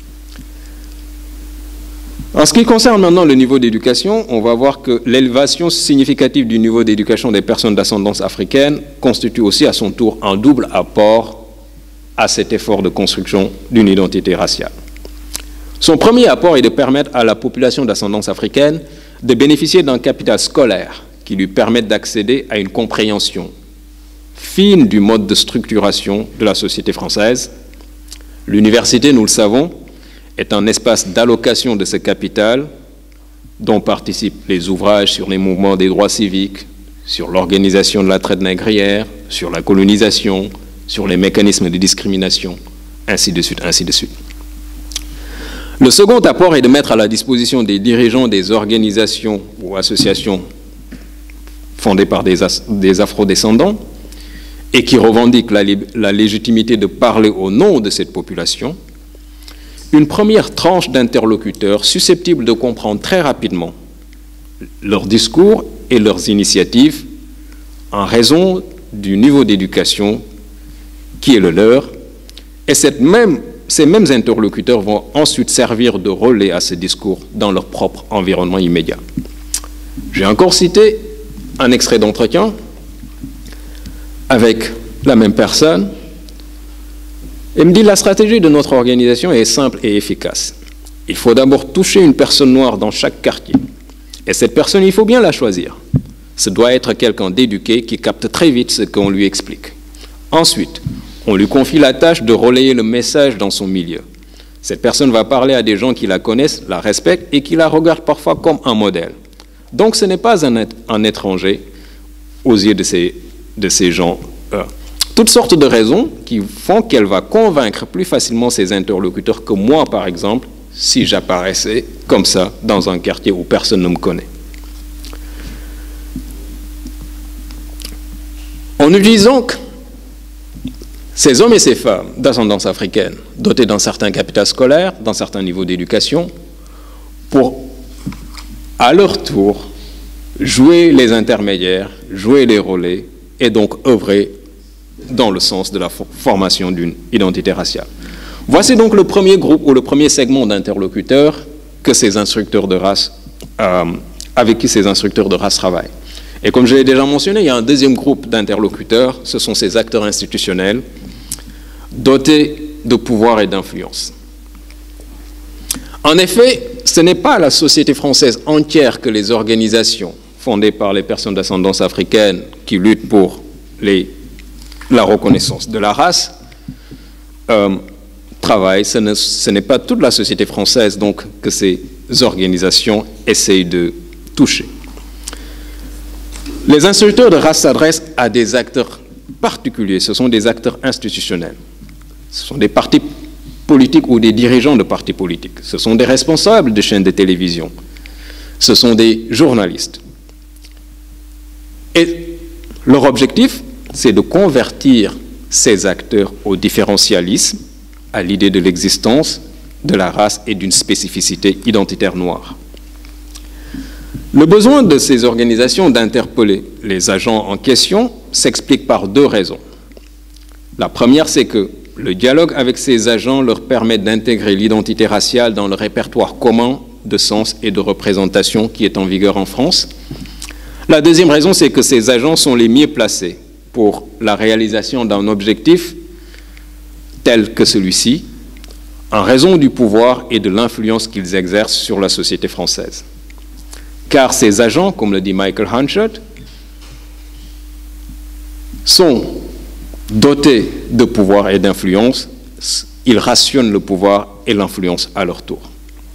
En ce qui concerne maintenant le niveau d'éducation, on va voir que l'élévation significative du niveau d'éducation des personnes d'ascendance africaine constitue aussi à son tour un double apport à cet effort de construction d'une identité raciale. Son premier apport est de permettre à la population d'ascendance africaine de bénéficier d'un capital scolaire qui lui permette d'accéder à une compréhension fine du mode de structuration de la société française. L'université, nous le savons, est un espace d'allocation de ce capital dont participent les ouvrages sur les mouvements des droits civiques, sur l'organisation de la traite négrière, sur la colonisation, sur les mécanismes de discrimination, ainsi de suite, ainsi de suite. Le second apport est de mettre à la disposition des dirigeants des organisations ou associations fondées par des, des afrodescendants et qui revendiquent la, la légitimité de parler au nom de cette population, une première tranche d'interlocuteurs susceptibles de comprendre très rapidement leurs discours et leurs initiatives en raison du niveau d'éducation qui est le leur. Et cette même, ces mêmes interlocuteurs vont ensuite servir de relais à ces discours dans leur propre environnement immédiat. J'ai encore cité un extrait d'entretien avec la même personne. Elle me dit, la stratégie de notre organisation est simple et efficace. Il faut d'abord toucher une personne noire dans chaque quartier. Et cette personne, il faut bien la choisir. Ce doit être quelqu'un d'éduqué qui capte très vite ce qu'on lui explique. Ensuite, on lui confie la tâche de relayer le message dans son milieu. Cette personne va parler à des gens qui la connaissent, la respectent et qui la regardent parfois comme un modèle. Donc ce n'est pas un, un étranger aux yeux de ces, de ces gens. Euh, toutes sortes de raisons qui font qu'elle va convaincre plus facilement ses interlocuteurs que moi, par exemple, si j'apparaissais comme ça dans un quartier où personne ne me connaît. En utilisant ces hommes et ces femmes d'ascendance africaine, dotés d'un certain capital scolaire, d'un certain niveau d'éducation, pour, à leur tour, jouer les intermédiaires, jouer les relais, et donc œuvrer dans le sens de la formation d'une identité raciale. Voici donc le premier groupe ou le premier segment d'interlocuteurs que ces instructeurs de race, euh, avec qui ces instructeurs de race travaillent. Et comme je l'ai déjà mentionné, il y a un deuxième groupe d'interlocuteurs, ce sont ces acteurs institutionnels dotés de pouvoir et d'influence. En effet, ce n'est pas la société française entière que les organisations fondées par les personnes d'ascendance africaine qui luttent pour les, la reconnaissance de la race euh, travaillent. Ce n'est, ce n'est pas toute la société française donc que ces organisations essayent de touchés. Les instituteurs de race s'adressent à des acteurs particuliers, ce sont des acteurs institutionnels. Ce sont des partis politiques ou des dirigeants de partis politiques. Ce sont des responsables de chaînes de télévision. Ce sont des journalistes. Et leur objectif, c'est de convertir ces acteurs au différentialisme, à l'idée de l'existence de la race et d'une spécificité identitaire noire. Le besoin de ces organisations d'interpeller les agents en question s'explique par deux raisons. La première, c'est que le dialogue avec ces agents leur permet d'intégrer l'identité raciale dans le répertoire commun de sens et de représentation qui est en vigueur en France. La deuxième raison, c'est que ces agents sont les mieux placés pour la réalisation d'un objectif tel que celui-ci, en raison du pouvoir et de l'influence qu'ils exercent sur la société française. Car ces agents, comme le dit Michael Hanchett, sont dotés de pouvoir et d'influence, ils rationnent le pouvoir et l'influence à leur tour.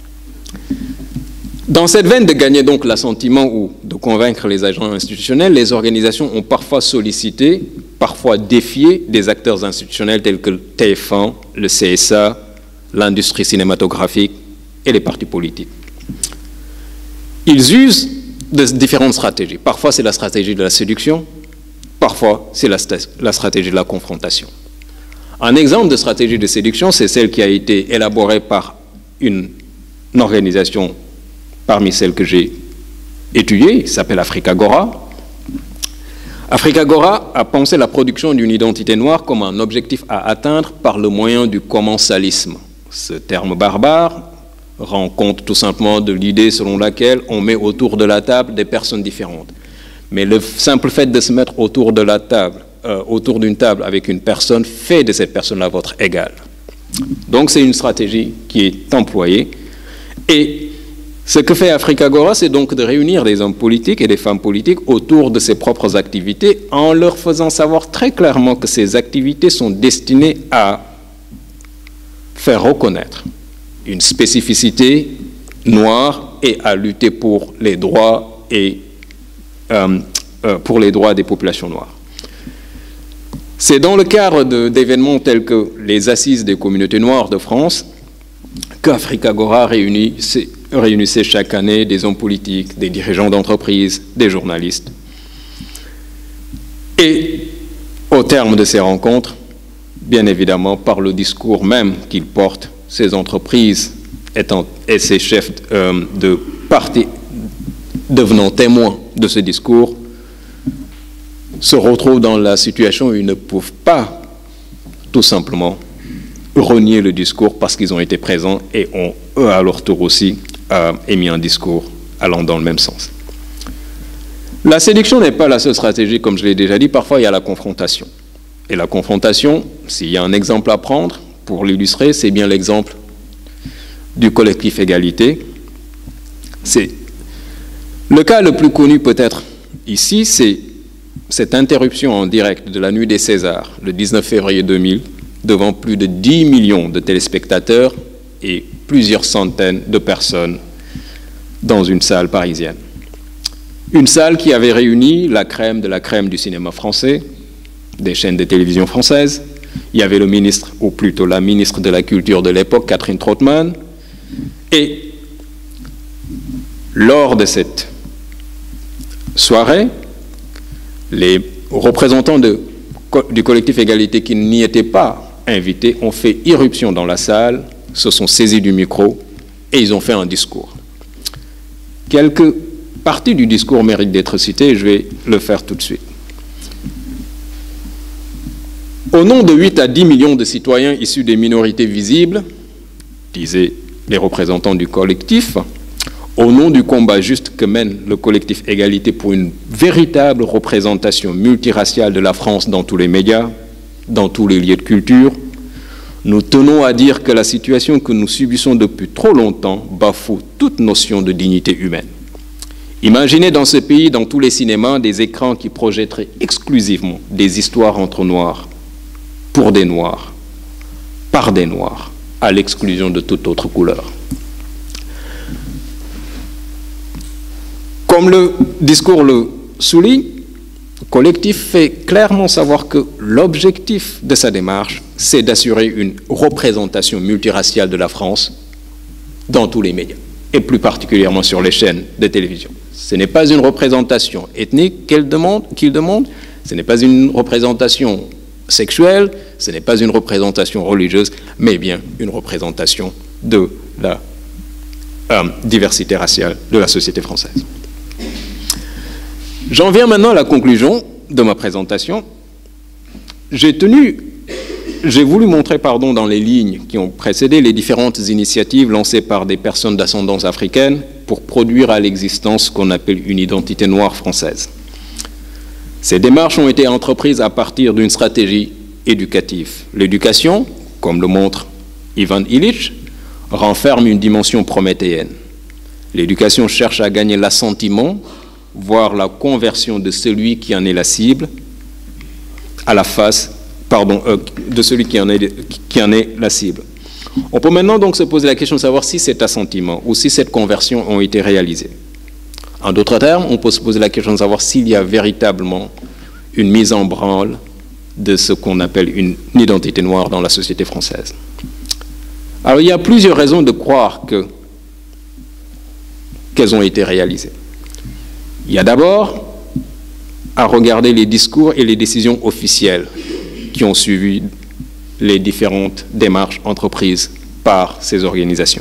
Dans cette veine de gagner donc l'assentiment ou de convaincre les agents institutionnels, les organisations ont parfois sollicité, parfois défié des acteurs institutionnels tels que le T F un, le C S A, l'industrie cinématographique et les partis politiques. Ils usent de différentes stratégies. Parfois, c'est la stratégie de la séduction, parfois, c'est la, la stratégie de la confrontation. Un exemple de stratégie de séduction, c'est celle qui a été élaborée par une, une organisation parmi celles que j'ai étudiées, qui s'appelle Africagora. Africagora a pensé la production d'une identité noire comme un objectif à atteindre par le moyen du commensalisme. Ce terme barbare rend compte tout simplement de l'idée selon laquelle on met autour de la table des personnes différentes. Mais le simple fait de se mettre autour de la table, euh, autour d'une table avec une personne, fait de cette personne-là votre égale. Donc c'est une stratégie qui est employée. Et ce que fait Africagora, c'est donc de réunir des hommes politiques et des femmes politiques autour de ses propres activités en leur faisant savoir très clairement que ces activités sont destinées à faire reconnaître une spécificité noire et à lutter pour les droits et euh, euh, pour les droits des populations noires. C'est dans le cadre d'événements tels que les Assises des communautés noires de France qu'Africagora réunissait, réunissait chaque année des hommes politiques, des dirigeants d'entreprises, des journalistes. Et au terme de ces rencontres, bien évidemment, par le discours même qu'ils portent, ces entreprises étant, et ces chefs euh, de parti devenant témoins de ce discours, se retrouvent dans la situation où ils ne peuvent pas tout simplement renier le discours parce qu'ils ont été présents et ont, eux, à leur tour aussi, euh, émis un discours allant dans le même sens. La séduction n'est pas la seule stratégie, comme je l'ai déjà dit, parfois il y a la confrontation. Et la confrontation, s'il y a un exemple à prendre, pour l'illustrer, c'est bien l'exemple du collectif Égalité. C'est le cas le plus connu peut-être ici, c'est cette interruption en direct de la nuit des Césars, le dix-neuf février deux mille, devant plus de dix millions de téléspectateurs et plusieurs centaines de personnes dans une salle parisienne. Une salle qui avait réuni la crème de la crème du cinéma français, des chaînes de télévision françaises. Il y avait le ministre, ou plutôt la ministre de la Culture de l'époque, Catherine Trautmann. Et lors de cette soirée, les représentants de, du collectif Égalité qui n'y étaient pas invités ont fait irruption dans la salle, se sont saisis du micro et ils ont fait un discours. Quelques parties du discours méritent d'être citées et je vais le faire tout de suite. Au nom de huit à dix millions de citoyens issus des minorités visibles, disaient les représentants du collectif, au nom du combat juste que mène le collectif Égalité pour une véritable représentation multiraciale de la France dans tous les médias, dans tous les lieux de culture, nous tenons à dire que la situation que nous subissons depuis trop longtemps bafoue toute notion de dignité humaine. Imaginez dans ce pays, dans tous les cinémas, des écrans qui projetteraient exclusivement des histoires entre noirs, pour des noirs, par des noirs, à l'exclusion de toute autre couleur. Comme le discours le souligne, le collectif fait clairement savoir que l'objectif de sa démarche, c'est d'assurer une représentation multiraciale de la France dans tous les médias, et plus particulièrement sur les chaînes de télévision. Ce n'est pas une représentation ethnique qu'il demande, qu'il demande, ce n'est pas une représentation sexuelle, ce n'est pas une représentation religieuse, mais bien une représentation de la euh, diversité raciale de la société française. J'en viens maintenant à la conclusion de ma présentation. J'ai tenu, j'ai voulu montrer, pardon, dans les lignes qui ont précédé les différentes initiatives lancées par des personnes d'ascendance africaine pour produire à l'existence ce qu'on appelle une identité noire française. Ces démarches ont été entreprises à partir d'une stratégie éducative. L'éducation, comme le montre Ivan Illich, renferme une dimension prométhéenne. L'éducation cherche à gagner l'assentiment, voire la conversion de celui qui en est la cible, à la face, pardon, euh, de celui qui en est, qui en est la cible. On peut maintenant donc se poser la question de savoir si cet assentiment ou si cette conversion ont été réalisées. En d'autres termes, on peut se poser la question de savoir s'il y a véritablement une mise en branle de ce qu'on appelle une identité noire dans la société française. Alors, il y a plusieurs raisons de croire que, qu'elles ont été réalisées. Il y a d'abord à regarder les discours et les décisions officielles qui ont suivi les différentes démarches entreprises par ces organisations.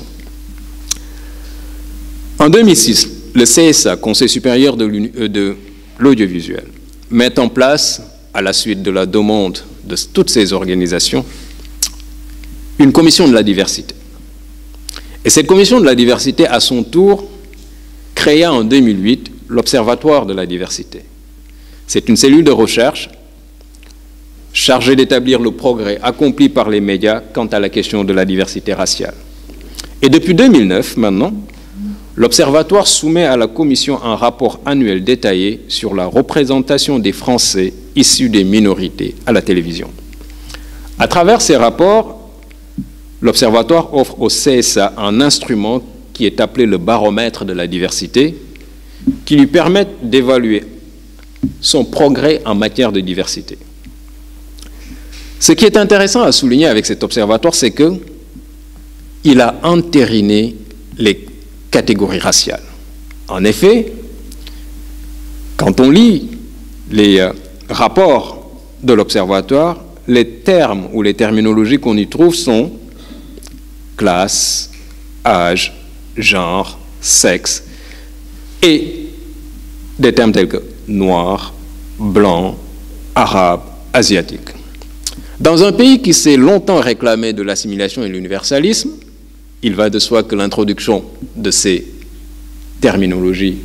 En deux mille six, le C S A, Conseil supérieur de l'audiovisuel, met en place, à la suite de la demande de toutes ces organisations, une commission de la diversité. Et cette commission de la diversité, à son tour, créa en deux mille huit l'Observatoire de la diversité. C'est une cellule de recherche chargée d'établir le progrès accompli par les médias quant à la question de la diversité raciale. Et depuis deux mille neuf, maintenant, l'Observatoire soumet à la Commission un rapport annuel détaillé sur la représentation des Français issus des minorités à la télévision. À travers ces rapports, l'Observatoire offre au C S A un instrument qui est appelé le baromètre de la diversité, qui lui permet d'évaluer son progrès en matière de diversité. Ce qui est intéressant à souligner avec cet observatoire, c'est qu'il a entériné les catégories raciales. En effet, quand on lit les euh, rapports de l'observatoire, les termes ou les terminologies qu'on y trouve sont classe, âge, genre, sexe, et des termes tels que noir, blanc, arabe, asiatique. Dans un pays qui s'est longtemps réclamé de l'assimilation et de l'universalisme, il va de soi que l'introduction de ces terminologies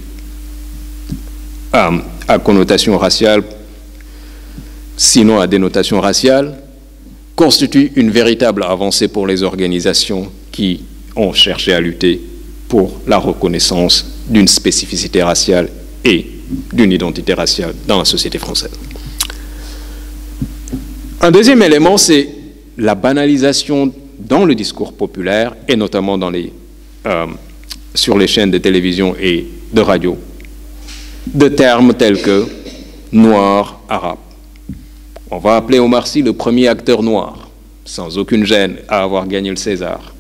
à, à connotation raciale, sinon à dénotation raciale, constitue une véritable avancée pour les organisations qui ont cherché à lutter pour la reconnaissance d'une spécificité raciale et d'une identité raciale dans la société française. Un deuxième élément, c'est la banalisation dans le discours populaire, et notamment dans les, euh, sur les chaînes de télévision et de radio, de termes tels que noir, arabe. On va appeler Omar Sy le premier acteur noir, sans aucune gêne à avoir gagné le César.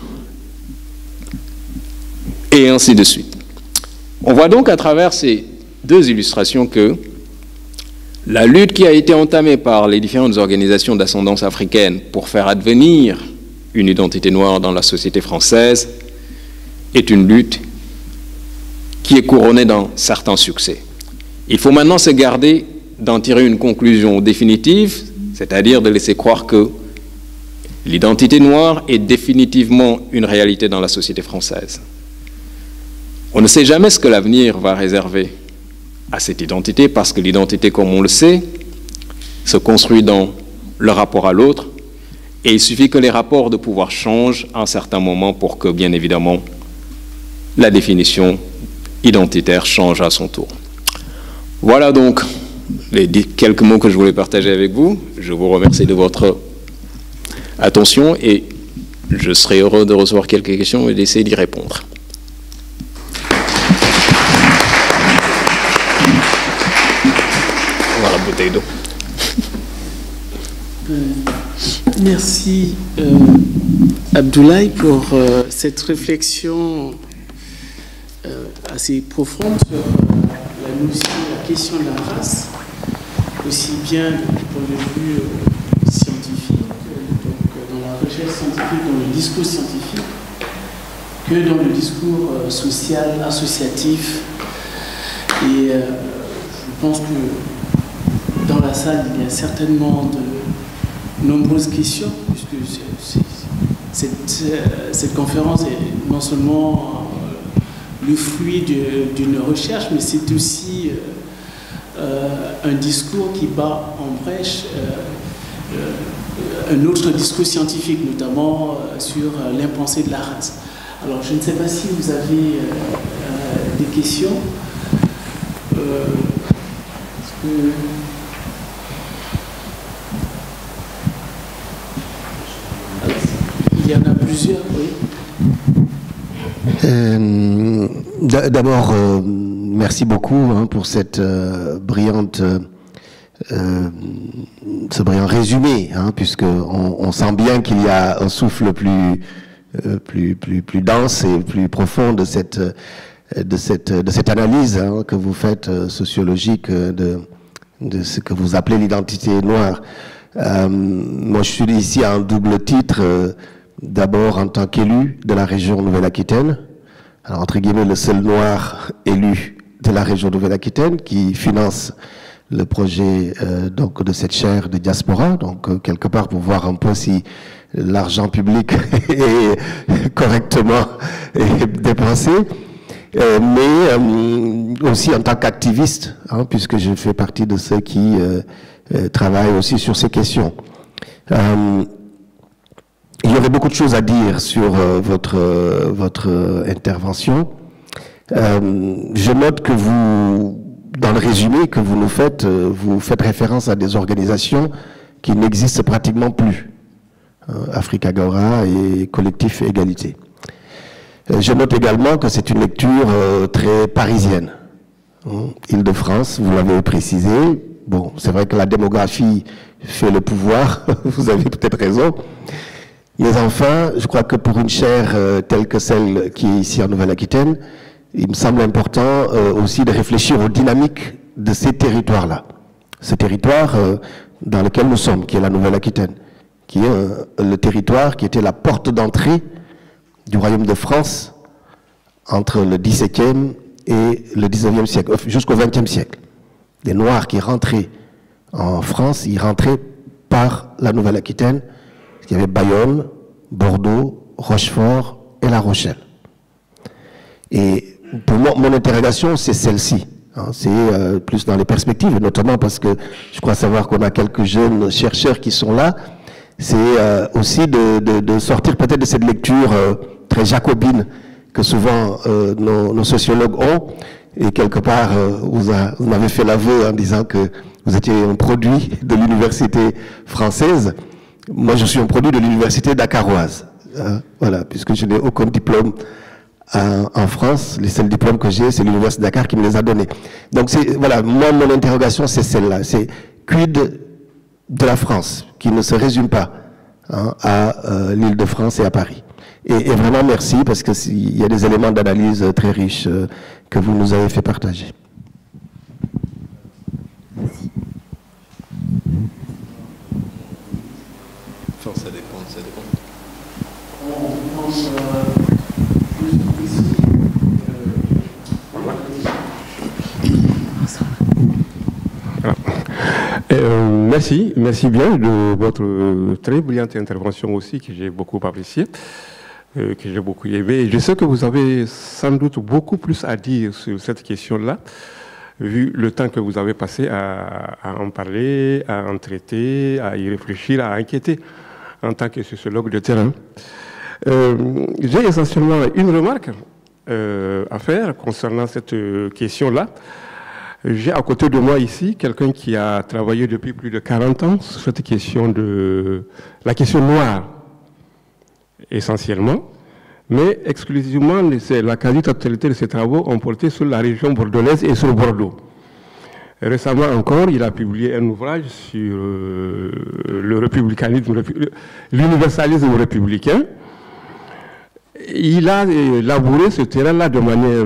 Et ainsi de suite. On voit donc à travers ces deux illustrations que la lutte qui a été entamée par les différentes organisations d'ascendance africaine pour faire advenir une identité noire dans la société française est une lutte qui est couronnée d'un certain succès. Il faut maintenant se garder d'en tirer une conclusion définitive, c'est-à-dire de laisser croire que l'identité noire est définitivement une réalité dans la société française. On ne sait jamais ce que l'avenir va réserver à cette identité, parce que l'identité, comme on le sait, se construit dans le rapport à l'autre, et il suffit que les rapports de pouvoir changent à un certain moment pour que, bien évidemment, la définition identitaire change à son tour. Voilà donc les quelques mots que je voulais partager avec vous. Je vous remercie de votre attention et je serai heureux de recevoir quelques questions et d'essayer d'y répondre. bouteille d'eau. Merci euh, Abdoulaye pour euh, cette réflexion euh, assez profonde sur euh, la notion, la question de la race, aussi bien du point de vue euh, scientifique, euh, donc euh, dans la recherche scientifique, dans le discours scientifique, que dans le discours euh, social, associatif. Et euh, je pense que dans la salle, il y a certainement de nombreuses questions, puisque c'est, c'est, cette, euh, cette conférence est non seulement euh, le fruit de, d'une recherche, mais c'est aussi euh, euh, un discours qui bat en brèche euh, euh, un autre discours scientifique, notamment euh, sur euh, l'impensé de la race. Alors, je ne sais pas si vous avez euh, euh, des questions. Euh, est-ce que... Il y en a plusieurs, oui. Euh, d'abord, euh, merci beaucoup hein, pour cette euh, brillante, euh, ce brillant résumé, hein, puisque on, on sent bien qu'il y a un souffle plus, euh, plus, plus, plus dense et plus profond de cette, de cette, de cette analyse hein, que vous faites euh, sociologique de, de ce que vous appelez l'identité noire. Euh, moi, je suis ici à un double titre. Euh, D'abord en tant qu'élu de la région Nouvelle-Aquitaine, alors entre guillemets le seul noir élu de la région Nouvelle-Aquitaine qui finance le projet euh, donc de cette chaire de diaspora, donc euh, quelque part pour voir un peu si l'argent public est correctement dépensé, euh, mais euh, aussi en tant qu'activiste, hein, puisque je fais partie de ceux qui euh, euh, travaillent aussi sur ces questions. Euh, Il y aurait beaucoup de choses à dire sur euh, votre, euh, votre euh, intervention. Euh, je note que vous, dans le résumé que vous nous faites, euh, vous faites référence à des organisations qui n'existent pratiquement plus. Euh, Afrikagora et Collectif Égalité. Euh, je note également que c'est une lecture euh, très parisienne. Hein, Île-de-France, vous l'avez précisé. Bon, c'est vrai que la démographie fait le pouvoir, vous avez peut-être raison. Mais enfin, je crois que pour une chaire euh, telle que celle qui est ici en Nouvelle-Aquitaine, il me semble important euh, aussi de réfléchir aux dynamiques de ces territoires-là. Ce territoire euh, dans lequel nous sommes, qui est la Nouvelle-Aquitaine, qui est euh, le territoire qui était la porte d'entrée du Royaume de France entre le dix-septième et le dix-neuvième siècle, jusqu'au vingtième siècle. Les Noirs qui rentraient en France, ils rentraient par la Nouvelle-Aquitaine. Il y avait Bayonne, Bordeaux, Rochefort et La Rochelle. Et pour moi, mon interrogation, c'est celle-ci. Hein, c'est euh, plus dans les perspectives, notamment parce que je crois savoir qu'on a quelques jeunes chercheurs qui sont là. C'est euh, aussi de, de, de sortir peut-être de cette lecture euh, très jacobine que souvent euh, nos, nos sociologues ont. Et quelque part, euh, vous, a, vous m'avez fait l'aveu en disant que vous étiez un produit de l'université française. Moi, je suis un produit de l'université dakaroise, euh, voilà, puisque je n'ai aucun diplôme euh, en France. Les seuls diplômes que j'ai, c'est l'université de Dakar qui me les a donnés. Donc, c'est, voilà, moi, mon interrogation, c'est celle-là. C'est quid de la France, qui ne se résume pas hein, à euh, l'Île-de-France et à Paris. Et, et vraiment, merci, parce qu'il y a des éléments d'analyse très riches euh, que vous nous avez fait partager. Ça dépend, ça dépend. On pense euh, plus ici. Euh, euh, merci, merci bien de votre très brillante intervention aussi, que j'ai beaucoup appréciée, euh, que j'ai beaucoup aimé. Je sais que vous avez sans doute beaucoup plus à dire sur cette question-là, vu le temps que vous avez passé à, à en parler, à en traiter, à y réfléchir, à enquêter en tant que sociologue de terrain. Euh, j'ai essentiellement une remarque euh, à faire concernant cette question-là. J'ai à côté de moi ici quelqu'un qui a travaillé depuis plus de quarante ans sur cette question de la question noire, essentiellement, mais exclusivement la quasi-totalité de ses travaux ont porté sur la région bordelaise et sur Bordeaux. Récemment encore, il a publié un ouvrage sur euh, le républicanisme, l'universalisme républicain. Il a élaboré ce terrain-là de manière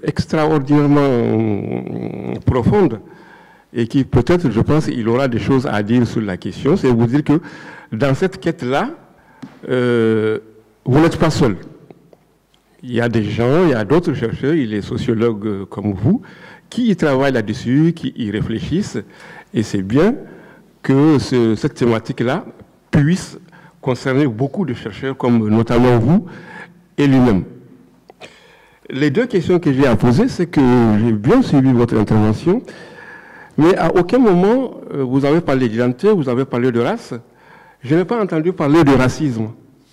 extraordinairement profonde et qui peut-être, je pense, il aura des choses à dire sur la question. C'est vous dire que dans cette quête-là, euh, vous n'êtes pas seul. Il y a des gens, il y a d'autres chercheurs, il y a des sociologues comme vous, qui y travaillent là-dessus, qui y réfléchissent. Et c'est bien que ce, cette thématique-là puisse concerner beaucoup de chercheurs, comme notamment vous et lui-même. Les deux questions que j'ai à poser, c'est que j'ai bien suivi votre intervention, mais à aucun moment, vous avez parlé d'identité, vous avez parlé de race. Je n'ai pas entendu parler de racisme.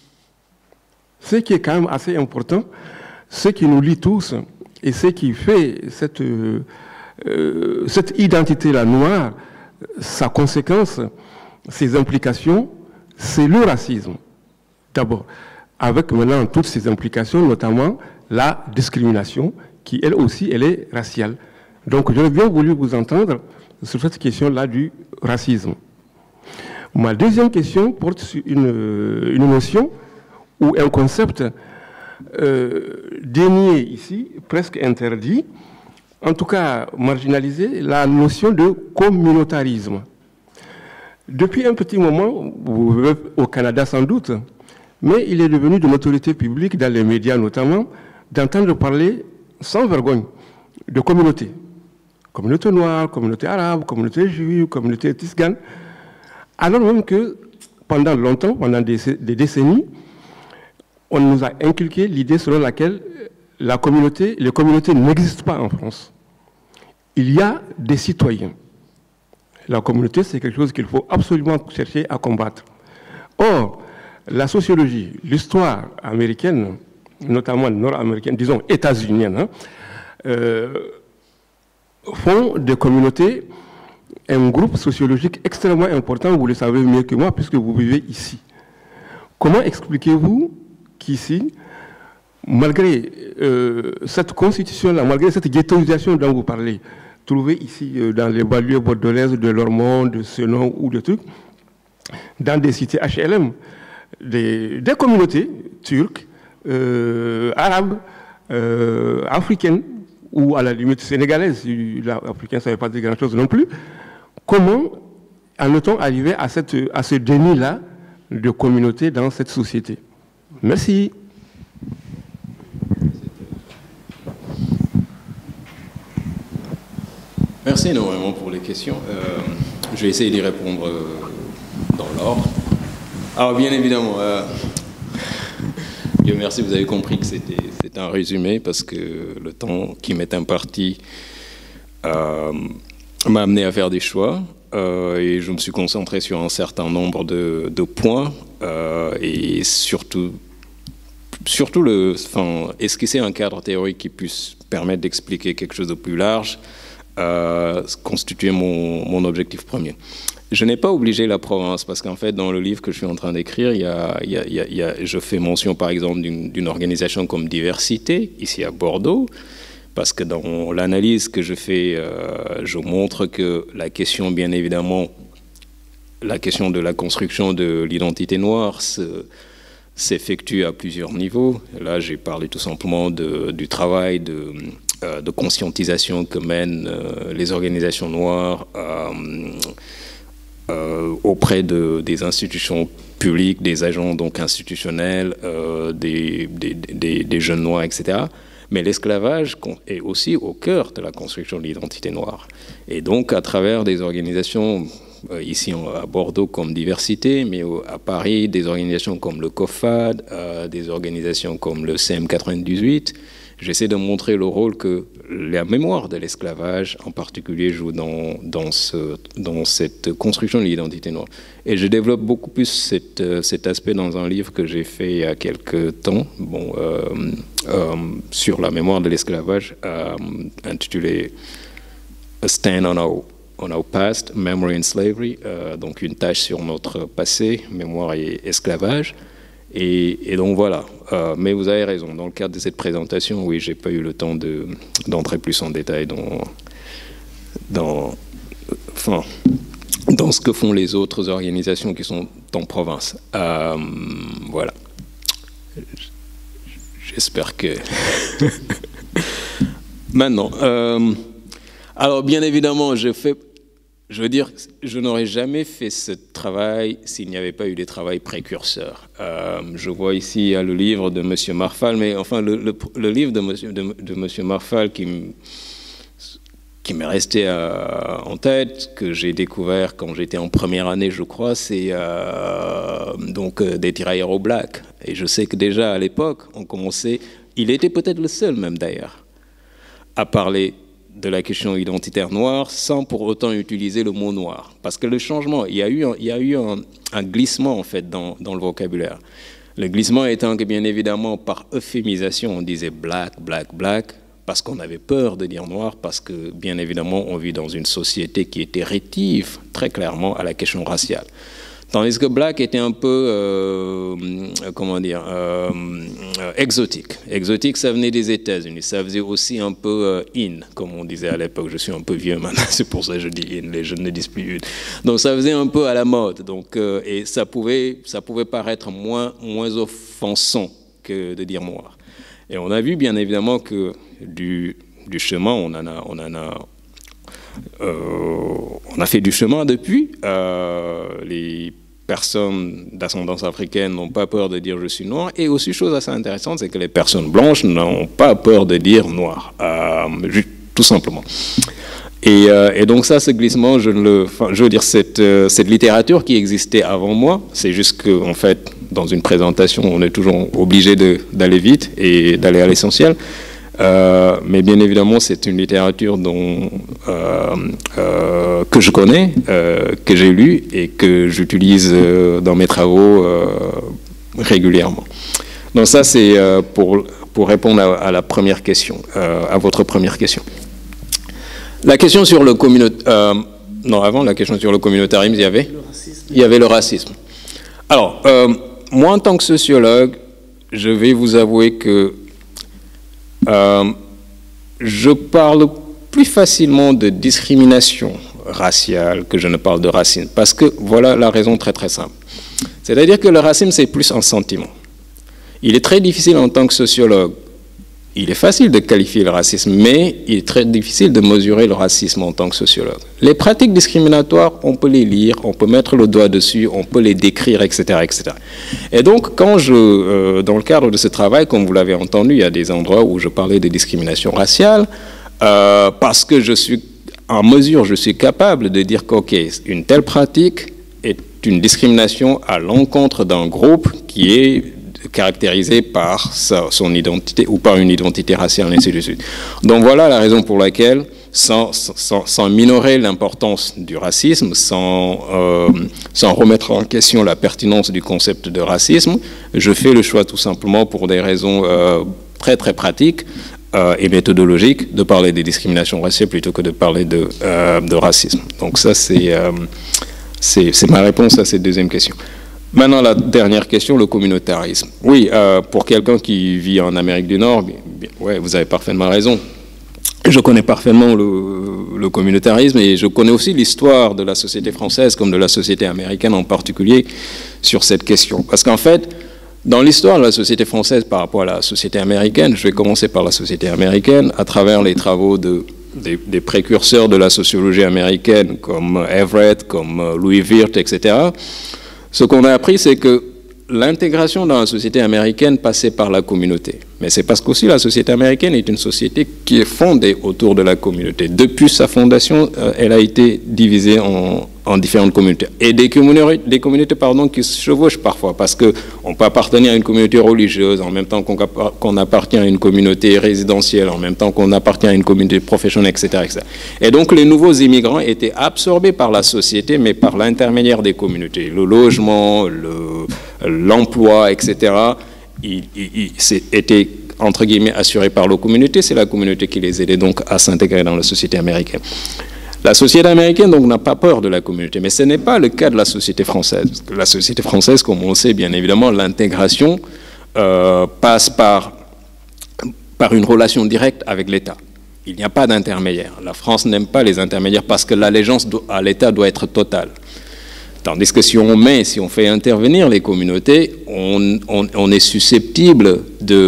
Ce qui est quand même assez important, ce qui nous lie tous, et ce qui fait cette, euh, cette identité-là noire, sa conséquence, ses implications, c'est le racisme. D'abord, avec maintenant toutes ces implications, notamment la discrimination, qui elle aussi, elle est raciale. Donc j'aurais bien voulu vous entendre sur cette question-là du racisme. Ma deuxième question porte sur une, une notion ou un concept euh, dénié ici, presque interdit, en tout cas marginalisé, la notion de communautarisme. Depuis un petit moment, vous vivez au Canada sans doute, mais il est devenu de notoriété publique, dans les médias notamment, d'entendre parler sans vergogne de communautés. Communauté noire, communauté arabe, communauté juive, communauté tisgane, alors même que pendant longtemps, pendant des, des décennies, on nous a inculqué l'idée selon laquelle la communauté, les communautés n'existent pas en France. Il y a des citoyens. La communauté, c'est quelque chose qu'il faut absolument chercher à combattre. Or, la sociologie, l'histoire américaine, notamment nord-américaine, disons états-unienne, hein, euh, font des communautés un groupe sociologique extrêmement important, vous le savez mieux que moi, puisque vous vivez ici. Comment expliquez-vous qu'ici, malgré euh, cette constitution-là, malgré cette ghettoisation dont vous parlez, trouvée ici euh, dans les banlieues bordelaises de Lormont, de Senon ou de trucs, dans des cités H L M, des, des communautés turques, euh, arabes, euh, africaines, ou à la limite sénégalaises, si l'Africain ne savait pas dire grand-chose non plus, comment en est-on arrivé à, cette, à ce déni-là de communauté dans cette société? Merci. Merci énormément pour les questions. Euh, je vais essayer d'y répondre euh, dans l'ordre. Alors, bien évidemment, euh, Dieu merci, vous avez compris que c'était un résumé parce que le temps qui m'est imparti euh, m'a amené à faire des choix euh, et je me suis concentré sur un certain nombre de, de points euh, et surtout, surtout le, enfin, esquisser un cadre théorique qui puisse permettre d'expliquer quelque chose de plus large, euh, constituer mon, mon objectif premier. Je n'ai pas obligé la province parce qu'en fait, dans le livre que je suis en train d'écrire, il y a, il y a, il y a, il y a, je fais mention par exemple d'une organisation comme Diversité, ici à Bordeaux, parce que dans l'analyse que je fais, euh, je montre que la question, bien évidemment, la question de la construction de l'identité noire s'effectue à plusieurs niveaux. Là, j'ai parlé tout simplement de, du travail de, euh, de conscientisation que mènent euh, les organisations noires euh, Euh, auprès de, des institutions publiques, des agents donc institutionnels, euh, des, des, des, des jeunes noirs, et cetera. Mais l'esclavage est aussi au cœur de la construction de l'identité noire. Et donc, à travers des organisations, euh, ici à Bordeaux comme Diversité, mais au, à Paris, des organisations comme le COFAD, euh, des organisations comme le C M quatre-vingt-dix-huit, j'essaie de montrer le rôle que la mémoire de l'esclavage, en particulier, joue dans, dans, ce, dans cette construction de l'identité noire. Et je développe beaucoup plus cette, cet aspect dans un livre que j'ai fait il y a quelques temps, bon, euh, euh, sur la mémoire de l'esclavage, euh, intitulé A Stand on Our, on Our Past, Memory and Slavery, euh, donc une tâche sur notre passé, mémoire et esclavage. Et, et donc voilà, euh, mais vous avez raison, dans le cadre de cette présentation, oui, j'ai pas eu le temps d'entrer de, plus en détail dans, dans, enfin, dans ce que font les autres organisations qui sont en province. Euh, voilà. J'espère que... Maintenant, euh, alors bien évidemment, je fais... Je veux dire, je n'aurais jamais fait ce travail s'il n'y avait pas eu des travaux précurseurs. Euh, je vois ici il y a le livre de M. Marfal, mais enfin, le, le, le livre de M. de, de monsieur Marfal qui, qui m'est resté euh, en tête, que j'ai découvert quand j'étais en première année, je crois, c'est euh, donc euh, des tirailleurs au black. Et je sais que déjà à l'époque, on commençait, il était peut-être le seul même d'ailleurs, à parler de la question identitaire noire sans pour autant utiliser le mot noir. Parce que le changement, il y a eu un, il y a eu un, un glissement en fait dans, dans le vocabulaire. Le glissement étant que bien évidemment par euphémisation on disait black, black, black, parce qu'on avait peur de dire noir, parce que bien évidemment on vit dans une société qui était rétive très clairement à la question raciale. Tandis que black était un peu, euh, comment dire, euh, exotique. Exotique, ça venait des États-Unis. Ça faisait aussi un peu euh, in, comme on disait à l'époque. Je suis un peu vieux maintenant, c'est pour ça que je dis in, les jeunes ne disent plus in. Donc ça faisait un peu à la mode. Donc, euh, et ça pouvait, ça pouvait paraître moins, moins offensant que de dire noir. Et on a vu bien évidemment que du, du chemin, on en a... On en a Euh, on a fait du chemin depuis. Euh, les personnes d'ascendance africaine n'ont pas peur de dire je suis noir. Et aussi, chose assez intéressante, c'est que les personnes blanches n'ont pas peur de dire noir, euh, tout simplement. Et, euh, et donc ça, ce glissement, je, ne le, enfin, je veux dire, cette, euh, cette littérature qui existait avant moi, c'est juste qu'en fait, dans une présentation, on est toujours obligé d'aller vite et d'aller à l'essentiel. Euh, mais bien évidemment, c'est une littérature dont, euh, euh, que je connais, euh, que j'ai lu et que j'utilise euh, dans mes travaux euh, régulièrement. Donc ça, c'est euh, pour, pour répondre à, à la première question, euh, à votre première question. La question sur le communautarisme... Euh, non, avant la question sur le communautarisme, il y avait, il y avait le racisme. Alors, euh, moi, en tant que sociologue, je vais vous avouer que Euh, je parle plus facilement de discrimination raciale que je ne parle de racisme, parce que voilà la raison très très simple. C'est-à-dire que le racisme, c'est plus un sentiment. Il est très difficile en tant que sociologue, il est facile de qualifier le racisme, mais il est très difficile de mesurer le racisme en tant que sociologue. Les pratiques discriminatoires, on peut les lire, on peut mettre le doigt dessus, on peut les décrire, et cetera, et cetera. Et donc, quand je, euh, dans le cadre de ce travail, comme vous l'avez entendu, il y a des endroits où je parlais de discrimination raciale, euh, parce que je suis en mesure, je suis capable de dire qu'ok, une telle pratique est une discrimination à l'encontre d'un groupe qui est caractérisé par sa, son identité ou par une identité raciale, ainsi de suite. Donc voilà la raison pour laquelle, sans, sans, sans minorer l'importance du racisme, sans, euh, sans remettre en question la pertinence du concept de racisme, je fais le choix tout simplement pour des raisons euh, très très pratiques euh, et méthodologiques de parler des discriminations raciales plutôt que de parler de, euh, de racisme. Donc ça c'est euh, c'est ma réponse à cette deuxième question. Maintenant, la dernière question, le communautarisme. Oui, euh, pour quelqu'un qui vit en Amérique du Nord, bien, bien, ouais, vous avez parfaitement raison. Je connais parfaitement le, le communautarisme et je connais aussi l'histoire de la société française comme de la société américaine en particulier sur cette question. Parce qu'en fait, dans l'histoire de la société française par rapport à la société américaine, je vais commencer par la société américaine, à travers les travaux de, des, des précurseurs de la sociologie américaine comme Everett, comme Louis Wirth, et cetera. Ce qu'on a appris, c'est que l'intégration dans la société américaine passait par la communauté. Mais c'est parce qu'aussi la société américaine est une société qui est fondée autour de la communauté. Depuis sa fondation, euh, elle a été divisée en, en différentes communautés. Et des communautés, des communautés pardon, qui se chevauchent parfois, parce qu'on peut appartenir à une communauté religieuse en même temps qu'on qu'on appartient à une communauté résidentielle, en même temps qu'on appartient à une communauté professionnelle, et cetera, et cetera. Et donc les nouveaux immigrants étaient absorbés par la société, mais par l'intermédiaire des communautés. Le logement, l'emploi, et cetera, il, il, il était, entre guillemets, assuré par la communauté. C'est la communauté qui les aidait donc à s'intégrer dans la société américaine. La société américaine donc n'a pas peur de la communauté, mais ce n'est pas le cas de la société française. Parce que la société française, comme on le sait, bien évidemment, l'intégration euh, passe par, par une relation directe avec l'État. il n'y a pas d'intermédiaire. La France n'aime pas les intermédiaires parce que l'allégeance à l'État doit être totale. Tandis que si on met, si on fait intervenir les communautés, on, on, on est susceptible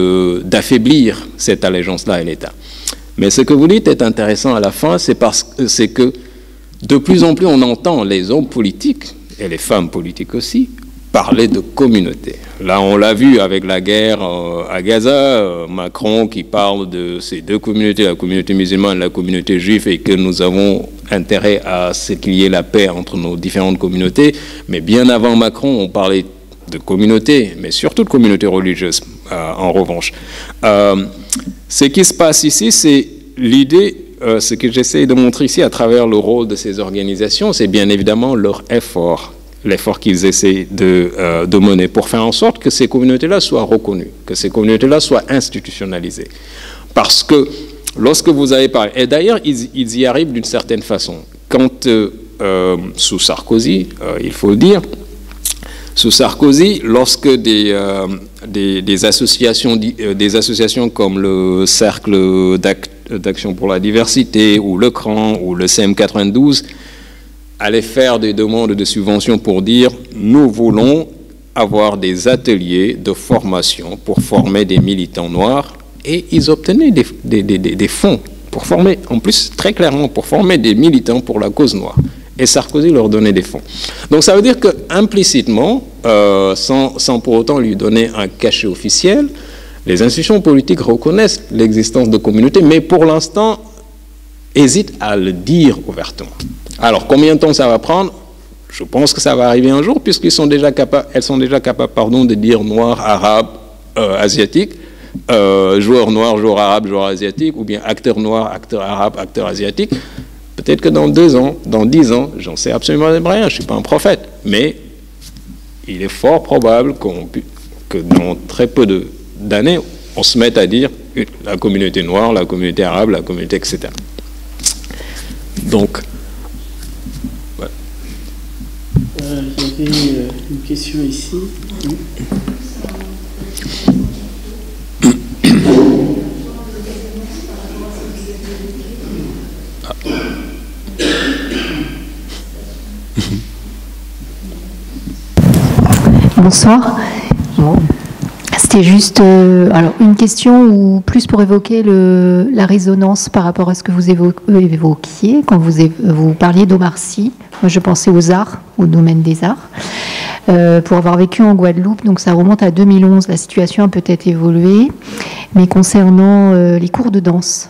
d'affaiblir cette allégeance-là à l'État. Mais ce que vous dites est intéressant à la fin, c'est parce que c'est que de plus en plus on entend les hommes politiques, et les femmes politiques aussi, parler de communauté. Là, on l'a vu avec la guerre euh, à Gaza, euh, Macron qui parle de ces deux communautés, la communauté musulmane et la communauté juive, et que nous avons intérêt à ce qu'il y ait la paix entre nos différentes communautés. Mais bien avant Macron, on parlait de communauté, mais surtout de communauté religieuse, euh, en revanche. Euh, ce qui se passe ici, c'est l'idée, euh, ce que j'essaie de montrer ici à travers le rôle de ces organisations, c'est bien évidemment leur effort, l'effort qu'ils essaient de, euh, de mener pour faire en sorte que ces communautés-là soient reconnues, que ces communautés-là soient institutionnalisées. Parce que lorsque vous avez parlé, et d'ailleurs ils, ils y arrivent d'une certaine façon, quand euh, euh, sous Sarkozy, euh, il faut le dire, sous Sarkozy, lorsque des, euh, des, des, associations, euh, des associations comme le Cercle d'Action pour la Diversité, ou le C R A N, ou le C M quatre-vingt-douze, allaient faire des demandes de subventions pour dire « nous voulons avoir des ateliers de formation pour former des militants noirs », et ils obtenaient des, des, des, des fonds pour former, en plus très clairement, pour former des militants pour la cause noire. Et Sarkozy leur donnait des fonds. Donc ça veut dire que implicitement, euh, sans, sans pour autant lui donner un cachet officiel, les institutions politiques reconnaissent l'existence de communautés, mais pour l'instant, hésitent à le dire ouvertement. Alors, combien de temps ça va prendre? Je pense que ça va arriver un jour, puisqu'elles sont déjà capables, elles sont déjà capables, pardon, de dire noir, arabe, euh, asiatique, euh, joueur noir, joueur arabe, joueur asiatique, ou bien acteur noir, acteur arabe, acteur asiatique. Peut-être que dans deux ans, dans dix ans, j'en sais absolument rien, je ne suis pas un prophète, mais il est fort probable qu'on, que dans très peu d'années, on se mette à dire la communauté noire, la communauté arabe, la communauté, et cetera. Donc, voilà. Euh, il y avait euh, une question ici. Oui. Bonsoir. Bon. C'était juste euh, alors une question ou plus pour évoquer le, la résonance par rapport à ce que vous évo évoquiez quand vous, évo vous parliez d'Omar Sy. Moi, je pensais aux arts, au domaine des arts. Euh, pour avoir vécu en Guadeloupe, donc ça remonte à deux mille onze. La situation a peut-être évolué, mais concernant euh, les cours de danse,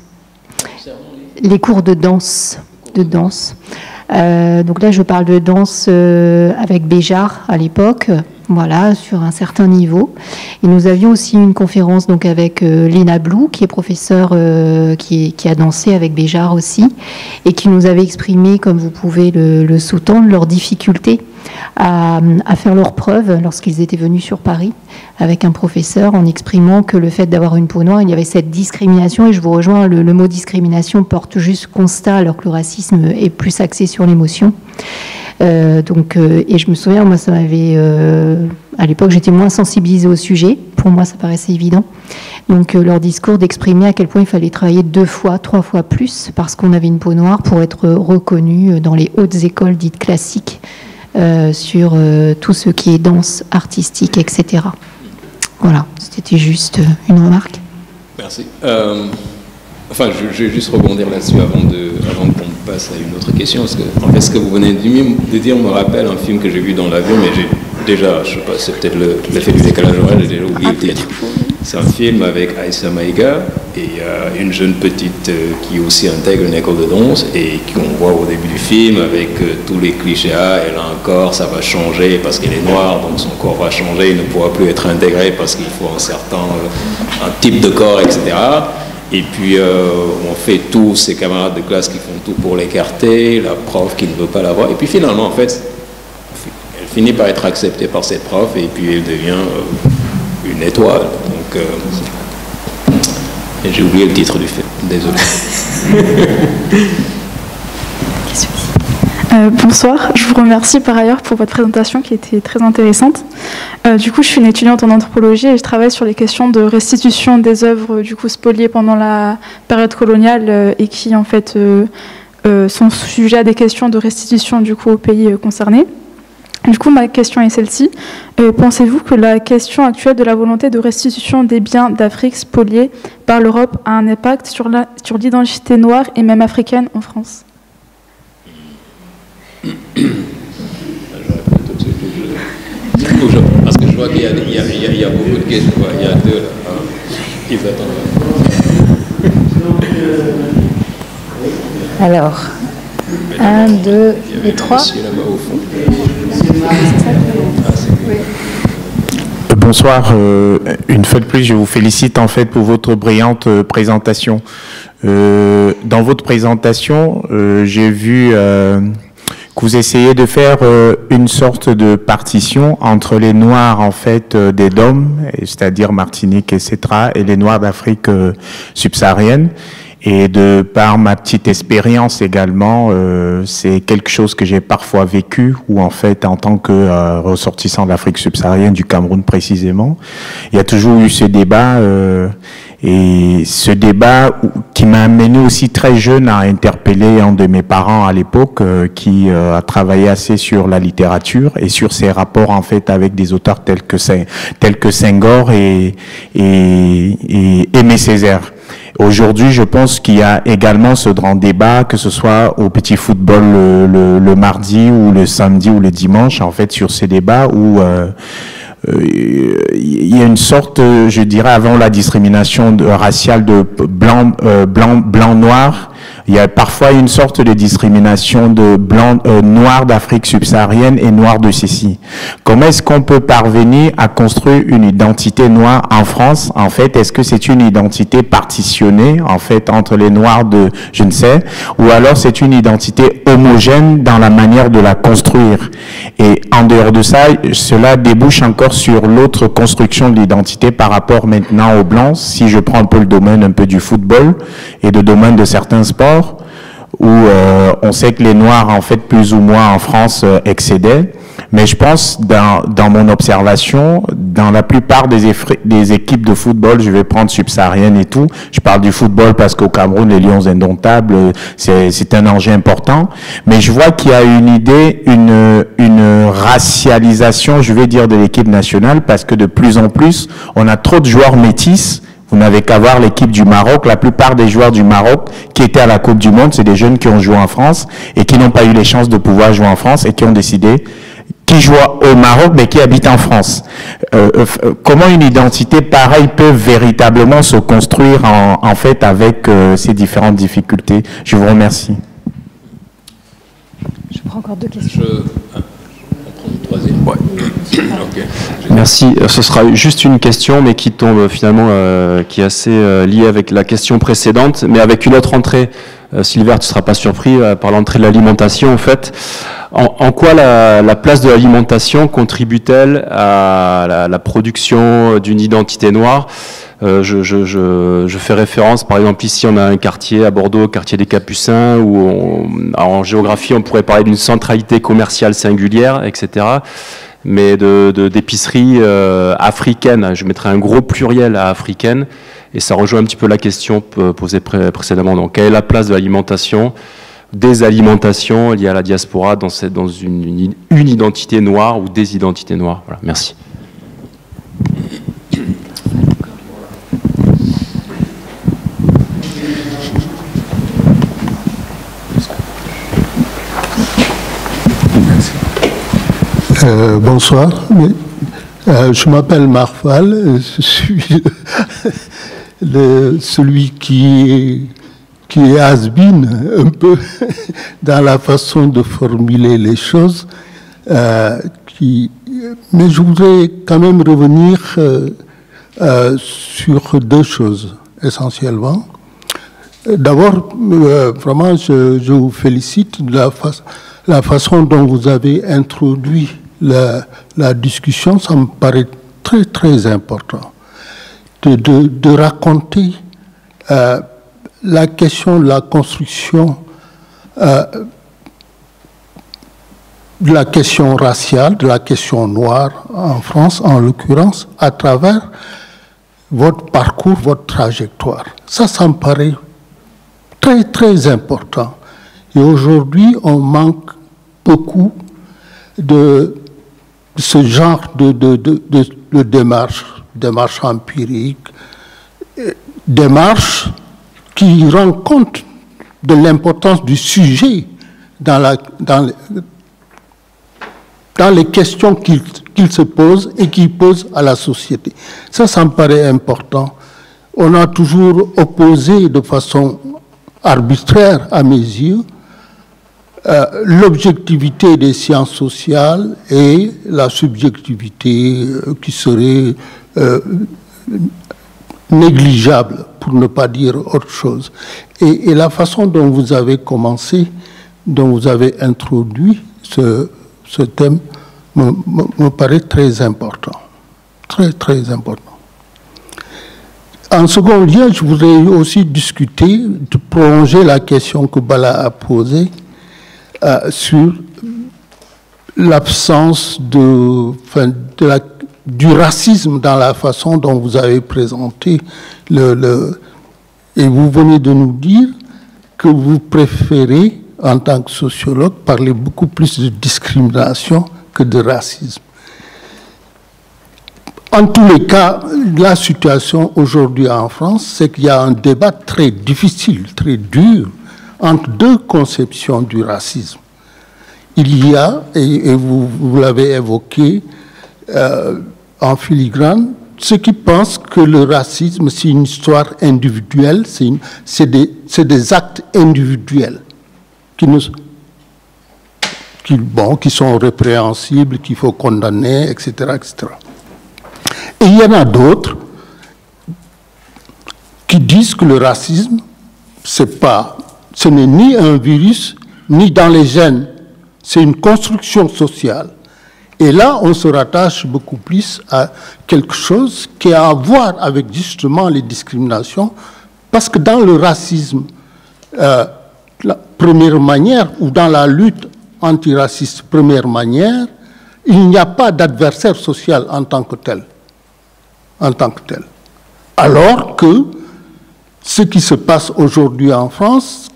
les cours de danse, de danse. Euh, donc là, je parle de danse euh, avec Béjart à l'époque. Voilà, sur un certain niveau. Et nous avions aussi une conférence donc avec euh, Léna Blou, qui est professeure, euh, qui, qui a dansé avec Béjart aussi, et qui nous avait exprimé, comme vous pouvez le, le sous-tendre, leurs difficultés à, à faire leurs preuves lorsqu'ils étaient venus sur Paris avec un professeur, en exprimant que le fait d'avoir une peau noire, il y avait cette discrimination, et je vous rejoins, le, le mot discrimination porte juste constat, alors que le racisme est plus axé sur l'émotion. Euh, donc, euh, et je me souviens, moi, ça m'avait, euh, à l'époque, j'étais moins sensibilisée au sujet. Pour moi, ça paraissait évident. Donc, euh, leur discours d'exprimer à quel point il fallait travailler deux fois, trois fois plus, parce qu'on avait une peau noire, pour être reconnu dans les hautes écoles dites classiques euh, sur euh, tout ce qui est danse artistique, et cetera. Voilà, c'était juste une remarque. Merci. Euh... Enfin, je, je vais juste rebondir là-dessus avant, de, avant qu'on passe à une autre question, parce que en fait, ce que vous venez de dire me rappelle un film que j'ai vu dans l'avion, mais j'ai déjà, je sais pas, c'est peut-être l'effet du décalage horaire, j'ai déjà oublié le titre. C'est un film avec Aïssa Maïga et euh, une jeune petite euh, qui aussi intègre une école de danse et qu'on voit au début du film avec euh, tous les clichés. Ah, elle a un corps, ça va changer parce qu'elle est noire, donc son corps va changer, il ne pourra plus être intégré parce qu'il faut un certain euh, un type de corps, et cetera. Et puis, euh, on fait tous ces camarades de classe qui font tout pour l'écarter, la prof qui ne veut pas la voir. Et puis finalement, en fait, elle finit par être acceptée par cette prof et puis elle devient euh, une étoile. Donc, euh, j'ai oublié le titre du film, désolé. Euh, bonsoir, je vous remercie par ailleurs pour votre présentation qui était très intéressante. Euh, du coup, je suis une étudiante en anthropologie et je travaille sur les questions de restitution des œuvres du coup spoliées pendant la période coloniale euh, et qui en fait euh, euh, sont sujets à des questions de restitution du coup aux pays euh, concernés. Du coup, ma question est celle-ci. Euh, pensez-vous que la question actuelle de la volonté de restitution des biens d'Afrique spoliés par l'Europe a un impact sur la, sur l'identité noire et même africaine en France? Parce que je vois qu'il y, y, y, y a beaucoup de questions. Il y a deux là. Hein, qui attendent. Alors, un, deux et trois. Bonsoir. Euh, une fois de plus, je vous félicite en fait pour votre brillante euh, présentation. Euh, dans votre présentation, euh, j'ai vu euh, que vous essayez de faire euh, une sorte de partition entre les Noirs en fait euh, des D O M, c'est-à-dire Martinique, et cetera, et les Noirs d'Afrique euh, subsaharienne. Et de par ma petite expérience également, euh, c'est quelque chose que j'ai parfois vécu, où en fait, en tant que euh, ressortissant d'Afrique subsaharienne, du Cameroun précisément, il y a toujours eu ce débat, euh, et ce débat qui m'a amené aussi très jeune à interpeller un de mes parents à l'époque, euh, qui euh, a travaillé assez sur la littérature et sur ses rapports en fait avec des auteurs tels que tels que Senghor et et, et Aimé Césaire. Aujourd'hui, je pense qu'il y a également ce grand débat, que ce soit au petit football le, le, le mardi ou le samedi ou le dimanche, en fait, sur ces débats où euh, euh, il y a une sorte, je dirais, avant la discrimination de, raciale de blanc, euh, blanc, blanc, noir, il y a parfois une sorte de discrimination de blanc, euh, noir d'Afrique subsaharienne et noir de Sicile. Comment est-ce qu'on peut parvenir à construire une identité noire en France? En fait, est-ce que c'est une identité partitionnée, en fait, entre les noirs de, je ne sais, ou alors c'est une identité homogène dans la manière de la construire? Et en dehors de ça, cela débouche encore sur l'autre construction de l'identité par rapport maintenant aux Blancs. Si je prends un peu le domaine un peu du football et le domaine de certains sports, où euh, on sait que les Noirs, en fait, plus ou moins en France, euh, excédaient. Mais je pense, dans, dans mon observation, dans la plupart des, des équipes de football, je vais prendre subsaharienne et tout, je parle du football parce qu'au Cameroun, les Lions indomptables, c'est un enjeu important, mais je vois qu'il y a une idée, une, une racialisation, je vais dire, de l'équipe nationale, parce que de plus en plus, on a trop de joueurs métis. Vous n'avez qu'à voir l'équipe du Maroc. La plupart des joueurs du Maroc qui étaient à la Coupe du Monde, c'est des jeunes qui ont joué en France et qui n'ont pas eu les chances de pouvoir jouer en France et qui ont décidé, qui jouent au Maroc mais qui habitent en France. Euh, euh, comment une identité pareille peut véritablement se construire en, en fait avec euh, ces différentes difficultés? Je vous remercie. Je prends encore deux questions. Je... Ouais. Okay. Merci. Ce sera juste une question, mais qui tombe finalement, euh, qui est assez euh, liée avec la question précédente, mais avec une autre entrée. Euh, Sylvain, tu ne seras pas surpris euh, par l'entrée de l'alimentation, en fait. En, en quoi la, la place de l'alimentation contribue-t-elle à la, la production d'une identité noire? Euh, je, je, je, je fais référence, par exemple, ici on a un quartier à Bordeaux, quartier des Capucins, où on, en géographie on pourrait parler d'une centralité commerciale singulière, et cetera. Mais de, de, d'épicerie euh, africaine, je mettrais un gros pluriel à africaine, et ça rejoint un petit peu la question posée pré précédemment. Donc, quelle est la place de l'alimentation, des alimentations liées à la diaspora dans, cette, dans une, une, une identité noire ou des identités noires? Voilà, merci. Euh, bonsoir, euh, je m'appelle Marfal, je suis le, celui qui est, qui est has-been un peu dans la façon de formuler les choses, euh, qui, mais je voudrais quand même revenir euh, euh, sur deux choses essentiellement. D'abord, euh, vraiment, je, je vous félicite de la, fa la façon dont vous avez introduit La, la discussion. Ça me paraît très très important de, de, de raconter euh, la question de la construction euh, de la question raciale, de la question noire en France, en l'occurrence, à travers votre parcours, votre trajectoire. Ça, ça me paraît très, très important. Et aujourd'hui, on manque beaucoup de ce genre de, de, de, de, de démarche, démarche empirique, démarche qui rend compte de l'importance du sujet dans, la, dans, les, dans les questions qu'il qu'il se pose et qu'il pose à la société. Ça, ça me paraît important. On a toujours opposé de façon arbitraire, à mes yeux, euh, l'objectivité des sciences sociales et la subjectivité euh, qui serait euh, négligeable, pour ne pas dire autre chose. Et, et la façon dont vous avez commencé, dont vous avez introduit ce, ce thème, me, me, me paraît très important. Très, très important. En second lieu, je voudrais aussi discuter, de prolonger la question que Bala a posée euh, sur l'absence de, enfin, de la, du racisme dans la façon dont vous avez présenté le, le... Et vous venez de nous dire que vous préférez, en tant que sociologue, parler beaucoup plus de discrimination que de racisme. En tous les cas, la situation aujourd'hui en France, c'est qu'il y a un débat très difficile, très dur, entre deux conceptions du racisme. Il y a, et, et vous, vous l'avez évoqué euh, en filigrane, ceux qui pensent que le racisme, c'est une histoire individuelle, c'est des, des actes individuels qui, ne, qui, bon, qui sont répréhensibles, qu'il faut condamner, et cetera, et cetera. Et il y en a d'autres qui disent que le racisme, c'est pas, ce n'est ni un virus, ni dans les gènes, c'est une construction sociale. Et là, on se rattache beaucoup plus à quelque chose qui a à voir avec justement les discriminations, parce que dans le racisme, euh, la première manière, ou dans la lutte antiraciste première manière, il n'y a pas d'adversaire social en tant que tel. en tant que tel. Alors que ce qui se passe aujourd'hui en France,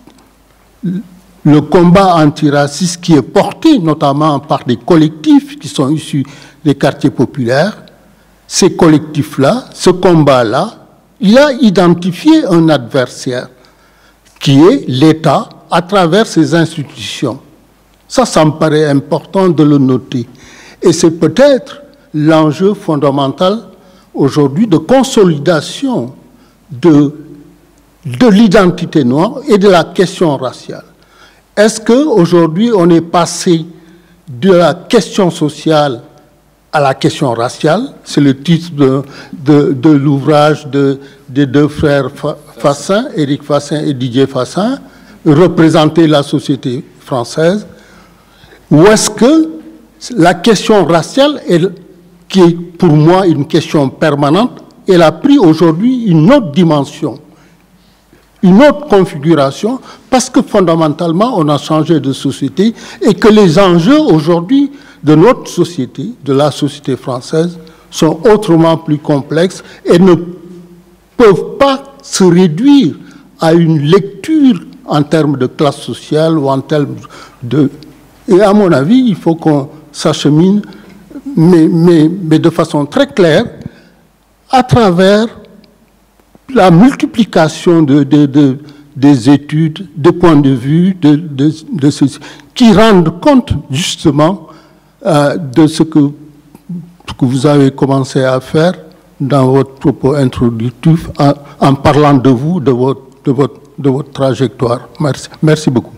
le combat antiraciste qui est porté notamment par des collectifs qui sont issus des quartiers populaires, ces collectifs-là, ce combat-là, il a identifié un adversaire qui est l'État à travers ses institutions. Ça, ça me paraît important de le noter. Et c'est peut-être l'enjeu fondamental aujourd'hui de consolidation de, de l'identité noire et de la question raciale. Est-ce qu'aujourd'hui on est passé de la question sociale à la question raciale? C'est le titre de, de, de l'ouvrage de, des deux frères Fassin, Éric Fassin et Didier Fassin, représenter la société française. Ou est-ce que la question raciale est, qui est pour moi une question permanente, elle a pris aujourd'hui une autre dimension, une autre configuration, parce que fondamentalement, on a changé de société et que les enjeux aujourd'hui de notre société, de la société française, sont autrement plus complexes et ne peuvent pas se réduire à une lecture en termes de classe sociale ou en termes de... Et à mon avis, il faut qu'on s'achemine Mais, mais, mais de façon très claire, à travers la multiplication de, de, de, des études, des points de vue, de, de, de ceci, qui rendent compte justement euh, de ce que, ce que vous avez commencé à faire dans votre propos introductif, en, en parlant de vous, de votre, de votre, de votre trajectoire. Merci, merci beaucoup.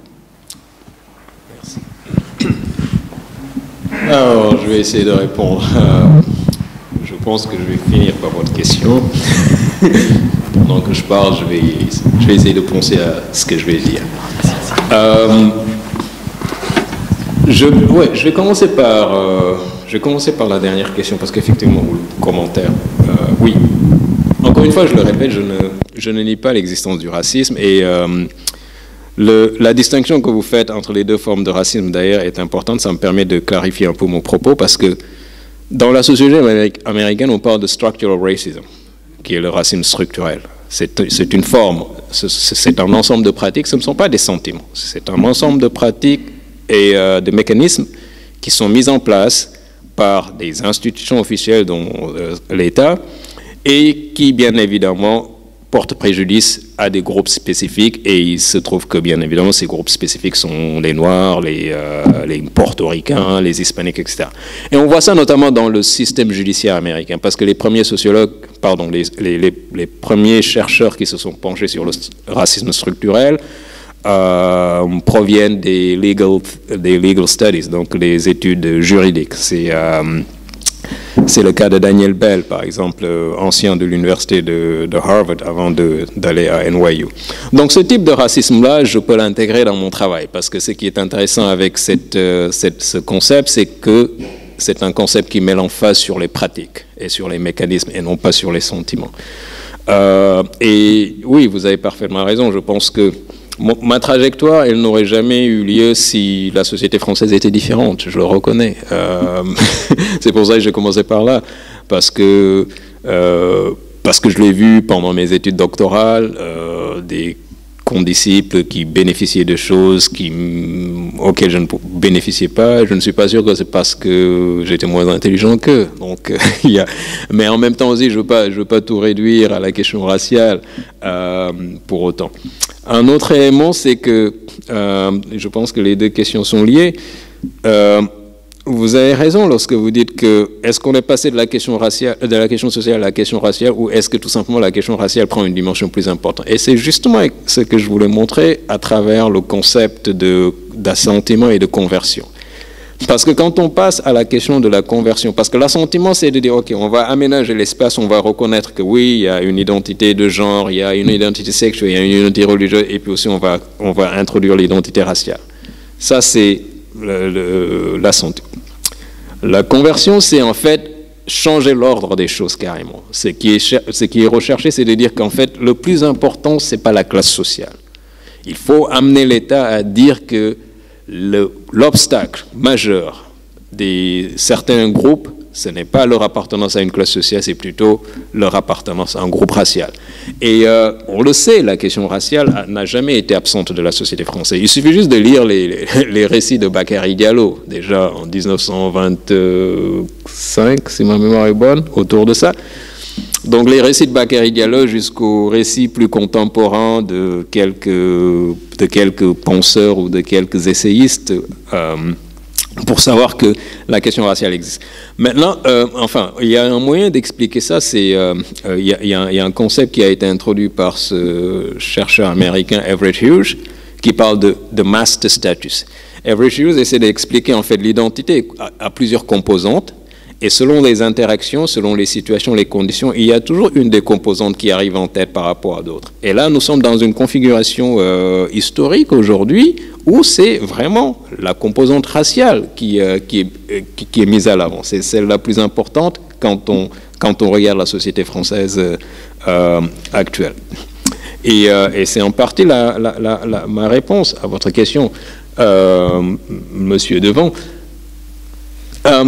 Alors, je vais essayer de répondre. Euh, je pense que je vais finir par votre question. Pendant que je parle, je vais, je vais essayer de penser à ce que je vais dire. Euh, je, ouais, je vais commencer par, euh, je vais commencer par la dernière question, parce qu'effectivement, ou le commentaire, euh, oui. Encore une fois, je le répète, je ne, je ne nie pas l'existence du racisme, et euh, Le, la distinction que vous faites entre les deux formes de racisme, d'ailleurs, est importante. Ça me permet de clarifier un peu mon propos, parce que dans la société américaine, on parle de structural racism, qui est le racisme structurel. C'est une forme, c'est un ensemble de pratiques, ce ne sont pas des sentiments. C'est un ensemble de pratiques et euh, de mécanismes qui sont mis en place par des institutions officielles, dont euh, l'État, et qui, bien évidemment, portent préjudice à des groupes spécifiques. Et il se trouve que, bien évidemment, ces groupes spécifiques sont les Noirs, les, euh, les Portoricains, les Hispaniques, et cetera. Et on voit ça notamment dans le système judiciaire américain, parce que les premiers sociologues, pardon, les, les, les, les premiers chercheurs qui se sont penchés sur le racisme structurel euh, proviennent des legal, des legal studies, donc les études juridiques. C'est euh, C'est le cas de Daniel Bell, par exemple, ancien de l'université de, de Harvard avant d'aller à N Y U. Donc ce type de racisme-là, je peux l'intégrer dans mon travail, parce que ce qui est intéressant avec cette, cette, ce concept, c'est que c'est un concept qui met l'emphase sur les pratiques et sur les mécanismes et non pas sur les sentiments. Euh, et oui, vous avez parfaitement raison, je pense que Mon, ma trajectoire, elle n'aurait jamais eu lieu si la société française était différente, je le reconnais. Euh, c'est pour ça que j'ai commencé par là, parce que, euh, parce que je l'ai vu pendant mes études doctorales, euh, des condisciples qui bénéficiaient de choses qui, auxquelles je ne bénéficiais pas. Je ne suis pas sûr que c'est parce que j'étais moins intelligent qu'eux. Donc, il y a... Mais en même temps aussi, je ne veux pas, je veux pas tout réduire à la question raciale euh, pour autant. Un autre élément, c'est que euh, je pense que les deux questions sont liées. Euh, vous avez raison lorsque vous dites que est-ce qu'on est passé de la question raciale, de la question sociale à la question raciale, ou est-ce que tout simplement la question raciale prend une dimension plus importante? Et c'est justement ce que je voulais montrer à travers le concept d'assentiment et de conversion. Parce que quand on passe à la question de la conversion, parce que l'assentiment, c'est de dire, OK, on va aménager l'espace, on va reconnaître que oui, il y a une identité de genre, il y a une identité sexuelle, il y a une identité religieuse, et puis aussi on va, on va introduire l'identité raciale. Ça, c'est l'assentiment. La conversion, c'est en fait changer l'ordre des choses carrément. Ce qui est, ce qui est recherché, c'est de dire qu'en fait, le plus important, c'est pas la classe sociale. Il faut amener l'État à dire que l'obstacle majeur de certains groupes, ce n'est pas leur appartenance à une classe sociale, c'est plutôt leur appartenance à un groupe racial. Et euh, on le sait, la question raciale n'a jamais été absente de la société française. Il suffit juste de lire les, les, les récits de Bakary Diallo, déjà en mille neuf cent vingt-cinq, si ma mémoire est bonne, autour de ça. Donc les récits de Bakary Diallo jusqu'aux récits plus contemporains de quelques, de quelques penseurs ou de quelques essayistes euh, pour savoir que la question raciale existe. Maintenant, euh, enfin, il y a un moyen d'expliquer ça, c'est euh, il y, y, y a un concept qui a été introduit par ce chercheur américain Everett Hughes qui parle de, de master status. Everett Hughes essaie d'expliquer en fait l'identité à, à plusieurs composantes. Et selon les interactions, selon les situations, les conditions, il y a toujours une des composantes qui arrive en tête par rapport à d'autres. Et là, nous sommes dans une configuration euh, historique aujourd'hui où c'est vraiment la composante raciale qui, euh, qui, est, qui, qui est mise à l'avant. C'est celle la plus importante quand on, quand on regarde la société française euh, actuelle. Et, euh, et c'est en partie la, la, la, la, ma réponse à votre question, euh, Monsieur Devant. Euh,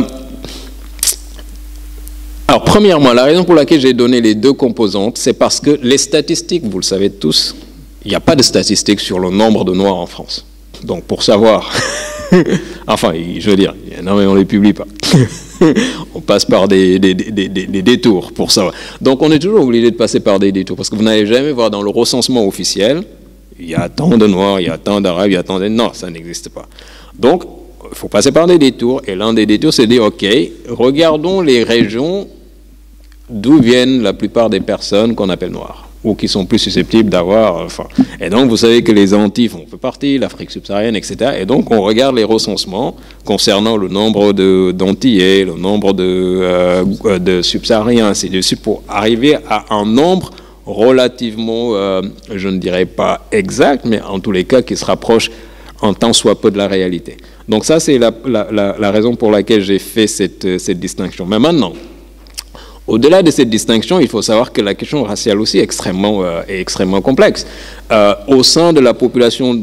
Alors, premièrement, la raison pour laquelle j'ai donné les deux composantes, c'est parce que les statistiques, vous le savez tous, il n'y a pas de statistiques sur le nombre de Noirs en France. Donc, pour savoir, enfin, je veux dire, non mais on ne les publie pas. On passe par des, des, des, des, des détours pour savoir. Donc, on est toujours obligé de passer par des détours, parce que vous n'allez jamais voir dans le recensement officiel, il y a tant de Noirs, il y a tant d'Arabes, il y a tant de... Non, ça n'existe pas. Donc, il faut passer par des détours, et l'un des détours, c'est de dire, OK, regardons les régions d'où viennent la plupart des personnes qu'on appelle noires, ou qui sont plus susceptibles d'avoir... Enfin, et donc, vous savez que les Antilles font partie, l'Afrique subsaharienne, et cetera. Et donc, on regarde les recensements concernant le nombre d'Antillais, le nombre de, euh, de subsahariens, ainsi de suite, pour arriver à un nombre relativement, euh, je ne dirais pas exact, mais en tous les cas, qui se rapproche en tant soit peu de la réalité. Donc ça, c'est la, la, la, la raison pour laquelle j'ai fait cette, cette distinction. Mais maintenant, au-delà de cette distinction, il faut savoir que la question raciale aussi est extrêmement, euh, est extrêmement complexe. Euh, au sein de la population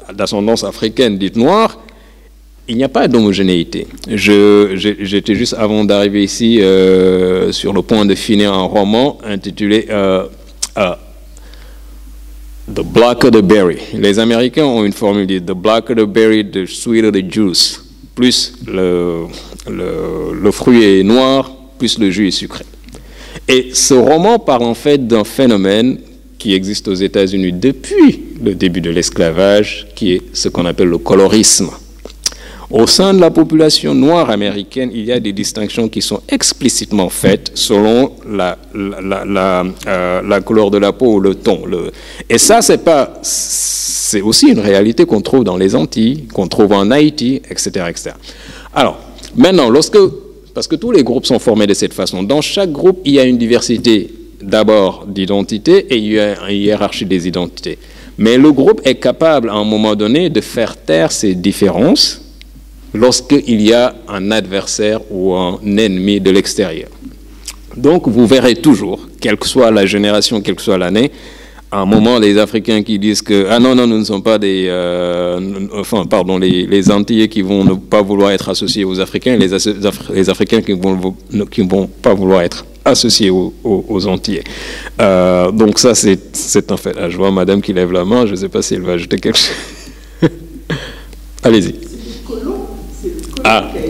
d'ascendance africaine dite noire, il n'y a pas d'homogénéité. J'étais juste, avant d'arriver ici, euh, sur le point de finir un roman intitulé euh, euh, The Blacker the Berry. Les Américains ont une formule dit The blacker the berry, the sweeter the juice. Plus le, le, le fruit est noir, plus le jus est sucré. Et ce roman parle en fait d'un phénomène qui existe aux États-Unis depuis le début de l'esclavage, qui est ce qu'on appelle le colorisme. Au sein de la population noire américaine, il y a des distinctions qui sont explicitement faites selon la, la, la, la, euh, la couleur de la peau ou le ton. Le... Et ça, c'est pas, c'est aussi une réalité qu'on trouve dans les Antilles, qu'on trouve en Haïti, et cetera, et cetera. Alors, maintenant, lorsque, parce que tous les groupes sont formés de cette façon, dans chaque groupe, il y a une diversité d'abord d'identité et il y a une hiérarchie des identités. Mais le groupe est capable, à un moment donné, de faire taire ces différences lorsqu'il y a un adversaire ou un ennemi de l'extérieur. Donc, vous verrez toujours, quelle que soit la génération, quelle que soit l'année, à un moment, les Africains qui disent que « Ah non, non, nous ne sommes pas des... Euh, enfin, pardon, les, les Antillais qui vont ne pas vouloir être associés aux Africains, les, les Africains qui ne vont, qui vont pas vouloir être associés aux, aux, aux Antillais. Euh, donc ça, c'est un fait. Là, je vois madame qui lève la main, je ne sais pas si elle va ajouter quelque chose. Allez-y. Ah. C'est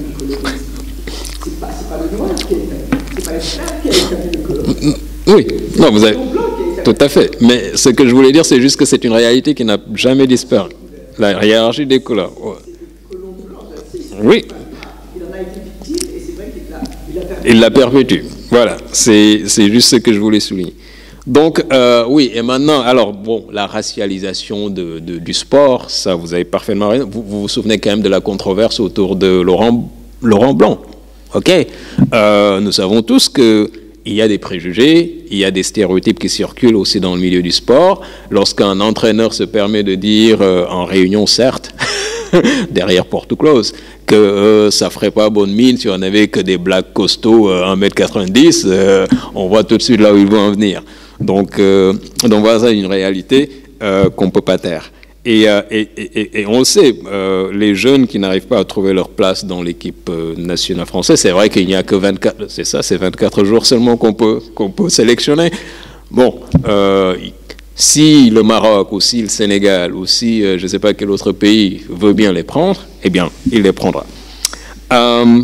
pas, pas le noir qui est c'est pas l'esclave qui a établi le colonisme. Oui, non, vous avez... Tout à fait. Mais ce que je voulais dire, c'est juste que c'est une réalité qui n'a jamais disparu. La hiérarchie des couleurs. Ouais. Oui. Il en a été victime et c'est vrai qu'il l'a perpétué. Voilà, c'est juste ce que je voulais souligner. Donc, euh, oui, et maintenant, alors, bon, la racialisation de, de, du sport, ça, vous avez parfaitement raison. Vous, vous vous souvenez quand même de la controverse autour de Laurent, Laurent Blanc. OK. Euh, nous savons tous que il y a des préjugés, il y a des stéréotypes qui circulent aussi dans le milieu du sport. Lorsqu'un entraîneur se permet de dire, euh, en réunion certes, derrière porte close, que euh, ça ferait pas bonne mine si on n'avait que des blacks costauds euh, un mètre quatre-vingt-dix, euh, on voit tout de suite là où ils vont en venir. Donc, euh, donc voilà, c'est une réalité euh, qu'on ne peut pas taire. Et, euh, et, et, et on le sait, euh, les jeunes qui n'arrivent pas à trouver leur place dans l'équipe euh, nationale française, c'est vrai qu'il n'y a que vingt-quatre, c'est ça, c'est vingt-quatre jours seulement qu'on peut, qu'on peut sélectionner. Bon, euh, si le Maroc, ou si le Sénégal, ou si euh, je ne sais pas quel autre pays veut bien les prendre, eh bien, il les prendra. Euh,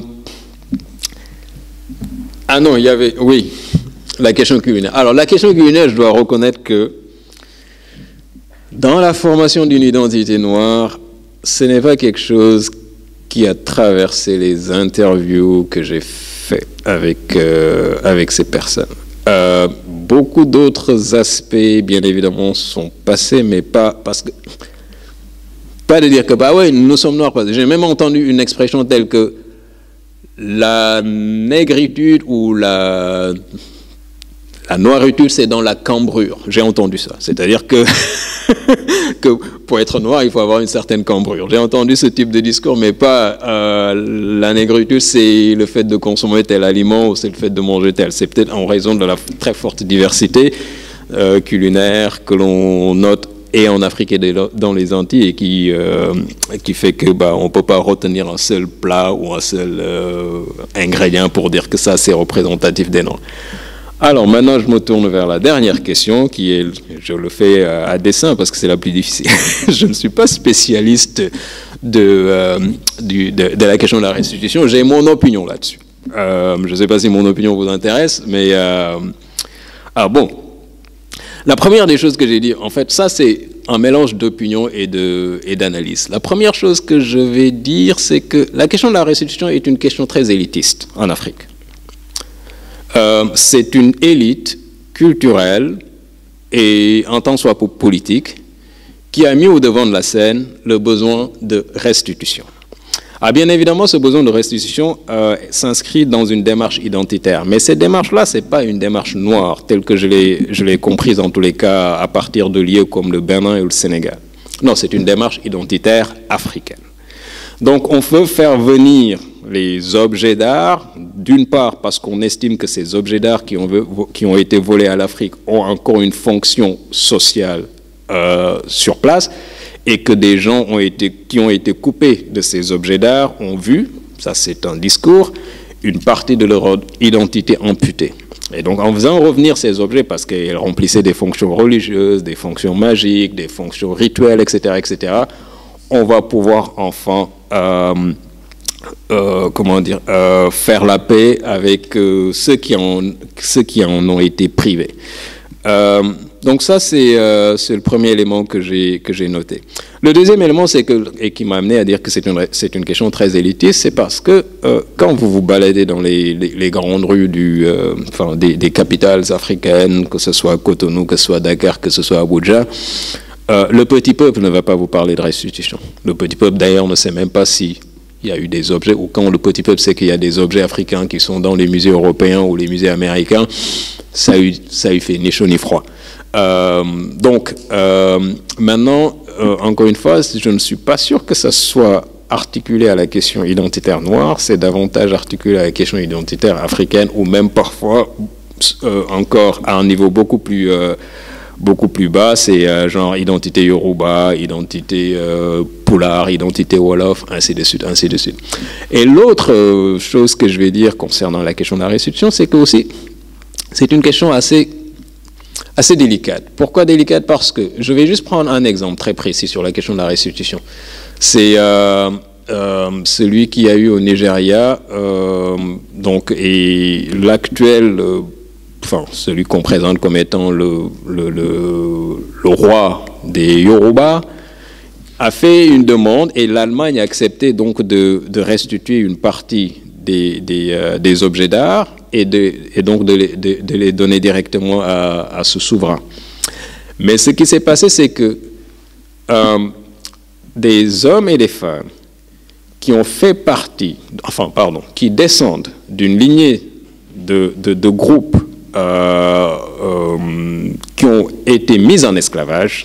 ah non, il y avait, oui, la question culinaire. Alors, la question culinaire, je dois reconnaître que dans la formation d'une identité noire, ce n'est pas quelque chose qui a traversé les interviews que j'ai faites avec, euh, avec ces personnes. Euh, beaucoup d'autres aspects, bien évidemment, sont passés, mais pas parce que... Pas de dire que, bah ouais, nous sommes noirs. J'ai même entendu une expression telle que la négritude ou la... La noiritude, c'est dans la cambrure. J'ai entendu ça. C'est-à-dire que, que pour être noir, il faut avoir une certaine cambrure. J'ai entendu ce type de discours, mais pas euh, la négritude, c'est le fait de consommer tel aliment ou c'est le fait de manger tel. C'est peut-être en raison de la très forte diversité euh, culinaire que l'on note et en Afrique et dans les Antilles et qui, euh, qui fait que bah, on ne peut pas retenir un seul plat ou un seul euh, ingrédient pour dire que ça, c'est représentatif des Noirs. Alors maintenant, je me tourne vers la dernière question, qui est, je le fais à dessein parce que c'est la plus difficile. Je ne suis pas spécialiste de, euh, du, de, de la question de la restitution. J'ai mon opinion là-dessus. Euh, je ne sais pas si mon opinion vous intéresse, mais euh, ah bon. La première des choses que j'ai dit, en fait, ça c'est un mélange d'opinion et de et d'analyse. La première chose que je vais dire, c'est que la question de la restitution est une question très élitiste en Afrique. Euh, c'est une élite culturelle et en tant soit politique qui a mis au devant de la scène le besoin de restitution. Ah, bien évidemment, ce besoin de restitution euh, s'inscrit dans une démarche identitaire, mais cette démarche-là, ce n'est pas une démarche noire, telle que je l'ai comprise en tous les cas à partir de lieux comme le Bénin et le Sénégal. Non, c'est une démarche identitaire africaine. Donc, on veut faire venir les objets d'art, d'une part parce qu'on estime que ces objets d'art qui ont, qui ont été volés à l'Afrique ont encore une fonction sociale euh, sur place, et que des gens ont été, qui ont été coupés de ces objets d'art ont vu, ça c'est un discours, une partie de leur identité amputée. Et donc en faisant revenir ces objets, parce qu'ils remplissaient des fonctions religieuses, des fonctions magiques, des fonctions rituelles, et cetera, et cetera, on va pouvoir enfin, euh, euh, comment dire, euh, faire la paix avec euh, ceux, qui en, ceux qui en ont été privés. Euh, donc ça, c'est euh, le premier élément que j'ai que j'ai noté. Le deuxième élément, c'est que, et qui m'a amené à dire que c'est une, c'est une question très élitiste, c'est parce que euh, quand vous vous baladez dans les, les, les grandes rues du, euh, enfin, des, des capitales africaines, que ce soit Cotonou, que ce soit Dakar, que ce soit Abuja, euh, le petit peuple ne va pas vous parler de restitution. Le petit peuple, d'ailleurs, ne sait même pas si il y a eu des objets, ou quand le petit peuple sait qu'il y a des objets africains qui sont dans les musées européens ou les musées américains, ça lui, ça lui fait ni chaud ni froid. Euh, donc, euh, maintenant, euh, encore une fois, je ne suis pas sûr que ça soit articulé à la question identitaire noire, c'est davantage articulé à la question identitaire africaine, ou même parfois euh, encore à un niveau beaucoup plus, euh, beaucoup plus bas, c'est euh, genre identité Yoruba, identité euh, Pulaar, identité Wolof, ainsi de suite, ainsi de suite. Et l'autre euh, chose que je vais dire concernant la question de la restitution, c'est que aussi, c'est une question assez assez délicate. Pourquoi délicate? Parce que je vais juste prendre un exemple très précis sur la question de la restitution. C'est euh, euh, celui qu'il y a eu au Nigeria, euh, donc, et l'actuel, euh, enfin, celui qu'on présente comme étant le, le, le, le roi des Yoruba, a fait une demande et l'Allemagne a accepté donc de, de restituer une partie des, des, euh, des objets d'art et, de, et donc de les, de, de les donner directement à, à ce souverain. Mais ce qui s'est passé, c'est que euh, des hommes et des femmes qui ont fait partie, enfin, pardon, qui descendent d'une lignée de, de, de groupes euh, euh, qui ont été mis en esclavage,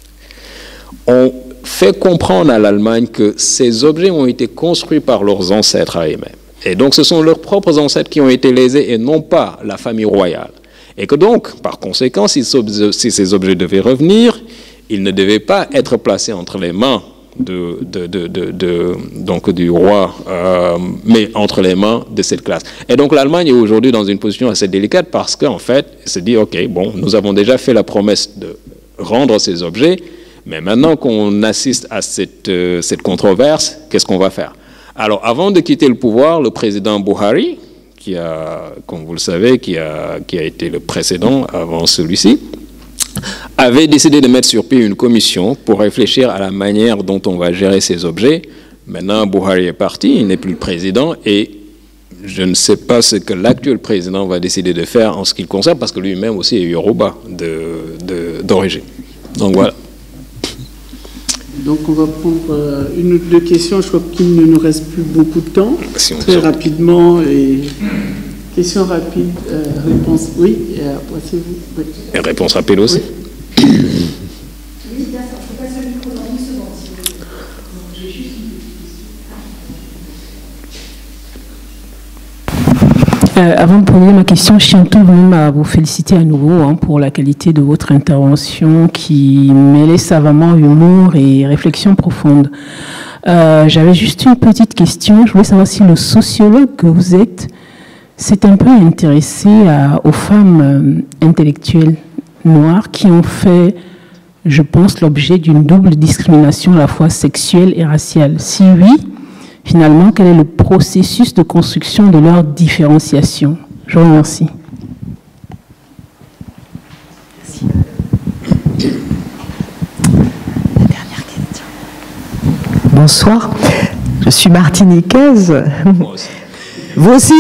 ont fait comprendre à l'Allemagne que ces objets ont été construits par leurs ancêtres à eux-mêmes. Et donc, ce sont leurs propres ancêtres qui ont été lésés et non pas la famille royale. Et que donc, par conséquent, si, si ces objets devaient revenir, ils ne devaient pas être placés entre les mains de, de, de, de, de, donc du roi, euh, mais entre les mains de cette classe. Et donc, l'Allemagne est aujourd'hui dans une position assez délicate parce qu'en fait, elle se dit, OK, bon, nous avons déjà fait la promesse de rendre ces objets, mais maintenant qu'on assiste à cette, euh, cette controverse, qu'est-ce qu'on va faire? Alors, avant de quitter le pouvoir, le président Buhari, qui a, comme vous le savez, qui a, qui a été le précédent avant celui-ci, avait décidé de mettre sur pied une commission pour réfléchir à la manière dont on va gérer ces objets. Maintenant, Buhari est parti, il n'est plus le président, et je ne sais pas ce que l'actuel président va décider de faire en ce qui le concerne, parce que lui-même aussi est Yoruba d'origine. Donc voilà. Donc on va prendre une ou deux questions. Je crois qu'il ne nous reste plus beaucoup de temps. Si Très rapidement. Et... Question rapide, euh, réponse oui, et après c'est vous. Oui. Et réponse rapide aussi. Oui. Oui, bien sûr. Je passe le micro dans une seconde. Si vous voulez. Donc, j'ai juste une Euh, avant de poser ma question, je tiens tout de même à vous féliciter à nouveau hein, pour la qualité de votre intervention qui mêlait savamment humour et réflexion profonde. Euh, J'avais juste une petite question. Je voulais savoir si le sociologue que vous êtes s'est un peu intéressé à, aux femmes euh, intellectuelles noires qui ont fait, je pense, l'objet d'une double discrimination à la fois sexuelle et raciale. Si oui, finalement, quel est le processus de construction de leur différenciation? Je vous remercie. Merci. La dernière question. Bonsoir, je suis martiniquaise. Moi aussi. Vous aussi?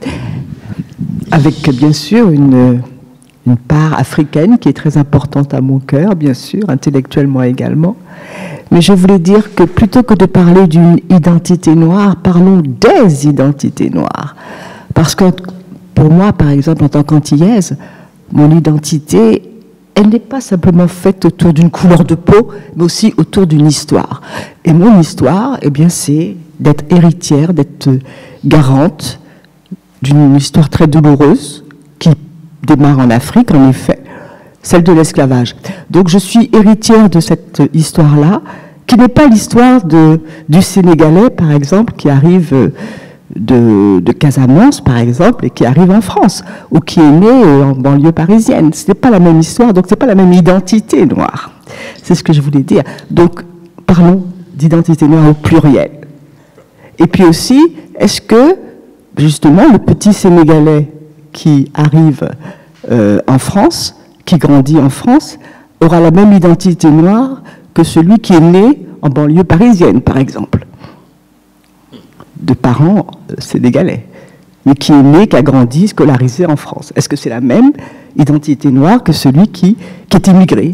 Avec bien sûr une, une part africaine qui est très importante à mon cœur, bien sûr, intellectuellement également. Mais je voulais dire que plutôt que de parler d'une identité noire, parlons des identités noires. Parce que pour moi, par exemple, en tant qu'antillaise, mon identité, elle n'est pas simplement faite autour d'une couleur de peau, mais aussi autour d'une histoire. Et mon histoire, eh bien, c'est d'être héritière, d'être garante d'une histoire très douloureuse qui démarre en Afrique, en effet, celle de l'esclavage. Donc je suis héritière de cette histoire-là qui n'est pas l'histoire du Sénégalais, par exemple, qui arrive de, de Casamance, par exemple, et qui arrive en France, ou qui est né en banlieue parisienne. Ce n'est pas la même histoire, donc ce n'est pas la même identité noire. C'est ce que je voulais dire. Donc, parlons d'identité noire au pluriel. Et puis aussi, est-ce que, justement, le petit Sénégalais qui arrive euh, en France, qui grandit en France, aura la même identité noire que celui qui est né en banlieue parisienne, par exemple, de parents euh, sénégalais, mais qui est né, qui a grandi, scolarisé en France. Est-ce que c'est la même identité noire que celui qui, qui est immigré?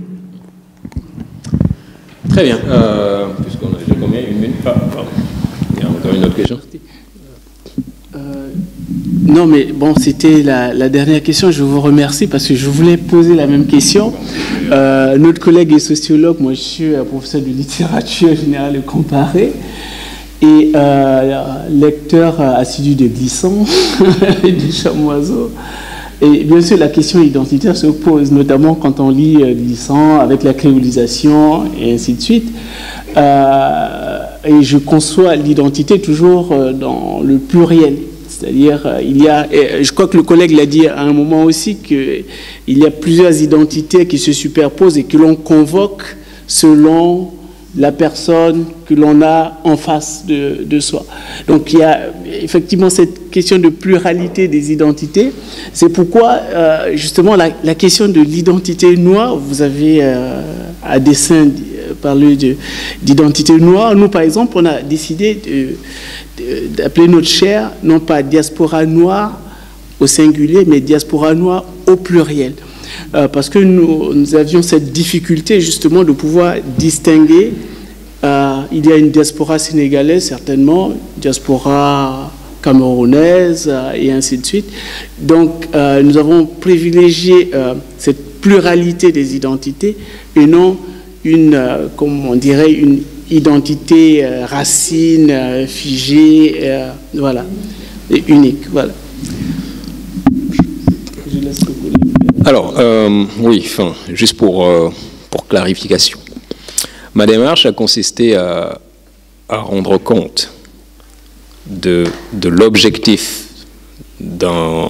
Très bien. Euh, Puisqu'on a déjà combien? Une minute? Ah, pardon. Il y a encore une autre question? euh, Non, mais bon, c'était la, la dernière question. Je vous remercie parce que je voulais poser la même question. Euh, notre collègue est sociologue. Moi, je suis professeur de littérature générale et comparée. Et euh, lecteur assidu de Glissant, du Chamoiseau. Et bien sûr, la question identitaire se pose, notamment quand on lit Glissant avec la créolisation et ainsi de suite. Euh, et je conçois l'identité toujours dans le pluriel. C'est-à-dire, il y a, et je crois que le collègue l'a dit à un moment aussi, qu'il y a plusieurs identités qui se superposent et que l'on convoque selon la personne que l'on a en face de, de soi. Donc il y a effectivement cette question de pluralité des identités. C'est pourquoi euh, justement la, la question de l'identité noire, vous avez euh, à dessein parlé d'identité noire. Nous par exemple, on a décidé d'appeler notre chaire non pas diaspora noire au singulier, mais diaspora noire au pluriel. Euh, parce que nous, nous avions cette difficulté justement de pouvoir distinguer. Euh, il y a une diaspora sénégalaise certainement, diaspora camerounaise euh, et ainsi de suite. Donc euh, nous avons privilégié euh, cette pluralité des identités et non une, euh, comme on dirait, une identité euh, racine, euh, figée, euh, voilà, et unique. Voilà. Je laisse le collègue. Alors, euh, oui, enfin, juste pour, euh, pour clarification. Ma démarche a consisté à, à rendre compte de, de l'objectif d'un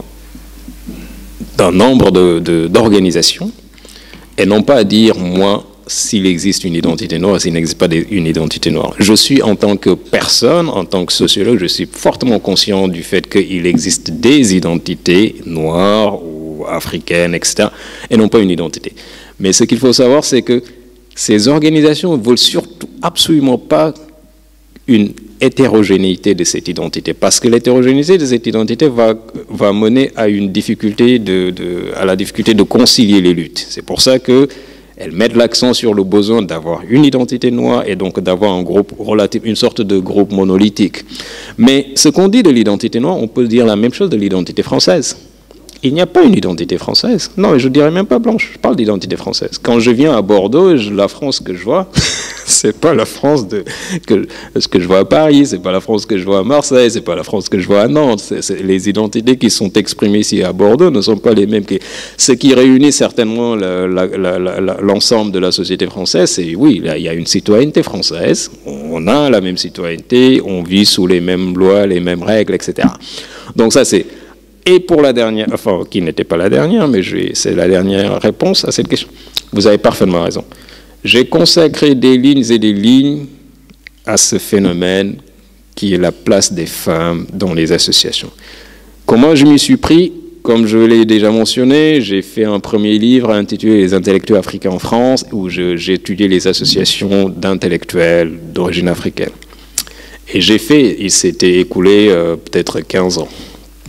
d'un nombre d'organisations et non pas à dire, moi, s'il existe une identité noire, s'il n'existe pas une identité noire. Je suis, en tant que personne, en tant que sociologue, je suis fortement conscient du fait qu'il existe des identités noires ou africaines, et cetera, et non pas une identité. Mais ce qu'il faut savoir, c'est que ces organisations ne veulent surtout absolument pas une hétérogénéité de cette identité, parce que l'hétérogénéité de cette identité va, va mener à une difficulté de, de, à la difficulté de concilier les luttes. C'est pour ça que elles mettent l'accent sur le besoin d'avoir une identité noire et donc d'avoir un groupe relatif, une sorte de groupe monolithique. Mais ce qu'on dit de l'identité noire, on peut dire la même chose de l'identité française. Il n'y a pas une identité française. Non, je ne dirais même pas blanche, je parle d'identité française. Quand je viens à Bordeaux, je, la France que je vois, c'est pas la France de, que, ce que je vois à Paris, c'est pas la France que je vois à Marseille, c'est pas la France que je vois à Nantes. C'est, c'est, les identités qui sont exprimées ici à Bordeaux ne sont pas les mêmes que... Ce qui réunit certainement la, la, la, la, l'ensemble de la société française, c'est oui, là, il y a une citoyenneté française, on a la même citoyenneté, on vit sous les mêmes lois, les mêmes règles, et cetera. Donc ça, c'est... Et pour la dernière, enfin, qui n'était pas la dernière, mais c'est la dernière réponse à cette question. Vous avez parfaitement raison. J'ai consacré des lignes et des lignes à ce phénomène qui est la place des femmes dans les associations. Comment je m'y suis pris? Comme je l'ai déjà mentionné, j'ai fait un premier livre intitulé « Les intellectuels africains en France » où j'ai étudié les associations d'intellectuels d'origine africaine. Et j'ai fait, il s'était écoulé euh, peut-être quinze ans.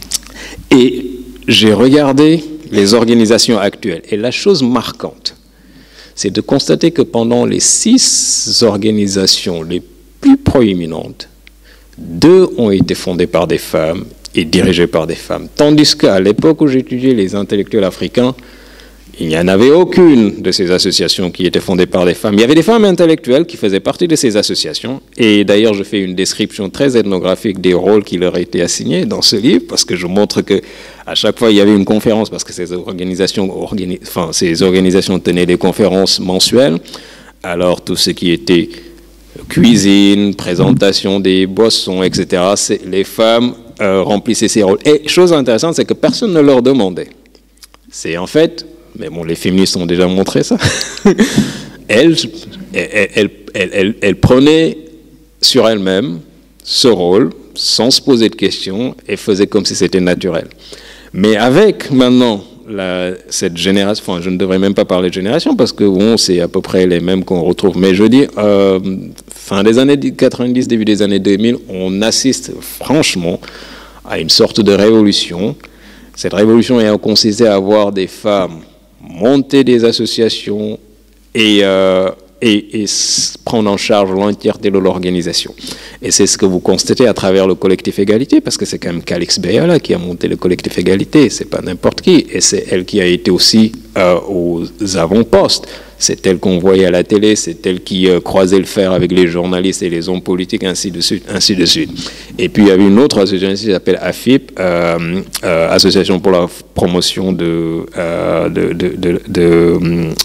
Et j'ai regardé les organisations actuelles. Et la chose marquante, c'est de constater que pendant les six organisations les plus proéminentes, deux ont été fondées par des femmes et dirigées par des femmes. Tandis qu'à l'époque où j'étudiais les intellectuels africains, il n'y en avait aucune de ces associations qui étaient fondées par des femmes. Il y avait des femmes intellectuelles qui faisaient partie de ces associations. Et d'ailleurs, je fais une description très ethnographique des rôles qui leur étaient assignés dans ce livre, parce que je montre qu'à chaque fois, il y avait une conférence, parce que ces organisations, organi enfin, ces organisations tenaient des conférences mensuelles. Alors, tout ce qui était cuisine, présentation des boissons, et cetera. Les femmes euh, remplissaient ces rôles. Et chose intéressante, c'est que personne ne leur demandait. C'est en fait, mais bon, les féministes ont déjà montré ça, elles, elles, elles, elles, elles prenaient sur elles-mêmes ce rôle sans se poser de questions et faisaient comme si c'était naturel. Mais avec maintenant la, cette génération, enfin je ne devrais même pas parler de génération parce que bon, c'est à peu près les mêmes qu'on retrouve, mais je dis, euh, fin des années quatre-vingt-dix, début des années deux mille, on assiste franchement à une sorte de révolution. Cette révolution ayant consisté à avoir des femmes monter des associations et, euh, et, et prendre en charge l'entièreté de l'organisation. Et c'est ce que vous constatez à travers le collectif Égalité, parce que c'est quand même Calix Beyala qui a monté le collectif Égalité, c'est pas n'importe qui, et c'est elle qui a été aussi euh, aux avant-postes. C'est elle qu'on voyait à la télé, c'est elle qui euh, croisait le fer avec les journalistes et les hommes politiques, ainsi de suite, ainsi de suite. Et puis il y avait une autre association qui s'appelle A F I P, euh, euh, Association pour la promotion de, euh, de, de, de, de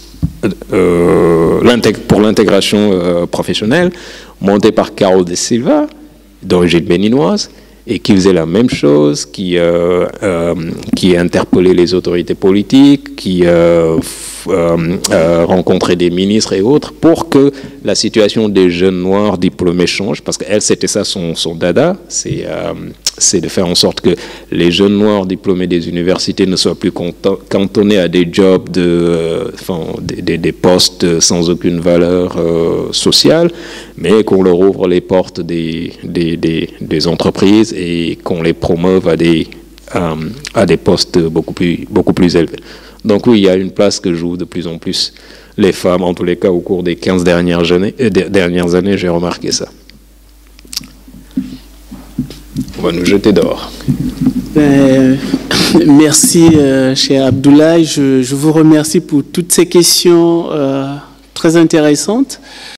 euh, pour l'intégration euh, professionnelle, montée par Carol de Silva, d'origine béninoise, et qui faisait la même chose, qui, euh, euh, qui interpellait les autorités politiques, qui euh, euh, euh, rencontrait des ministres et autres, pour que la situation des jeunes noirs diplômés change, parce qu'elle, c'était ça son, son dada, c'est euh, c'est de faire en sorte que les jeunes noirs diplômés des universités ne soient plus cantonnés à des jobs, de, euh, enfin, des, des postes sans aucune valeur euh, sociale, mais qu'on leur ouvre les portes des, des, des, des entreprises et qu'on les promeuve à des, euh, à des postes beaucoup plus, beaucoup plus élevés. Donc oui, il y a une place que jouent de plus en plus les femmes, en tous les cas au cours des quinze dernières années, euh, dernières années, j'ai remarqué ça. On va nous jeter dehors. Ben, merci, euh, cher Abdoulaye. Je, je vous remercie pour toutes ces questions euh, très intéressantes.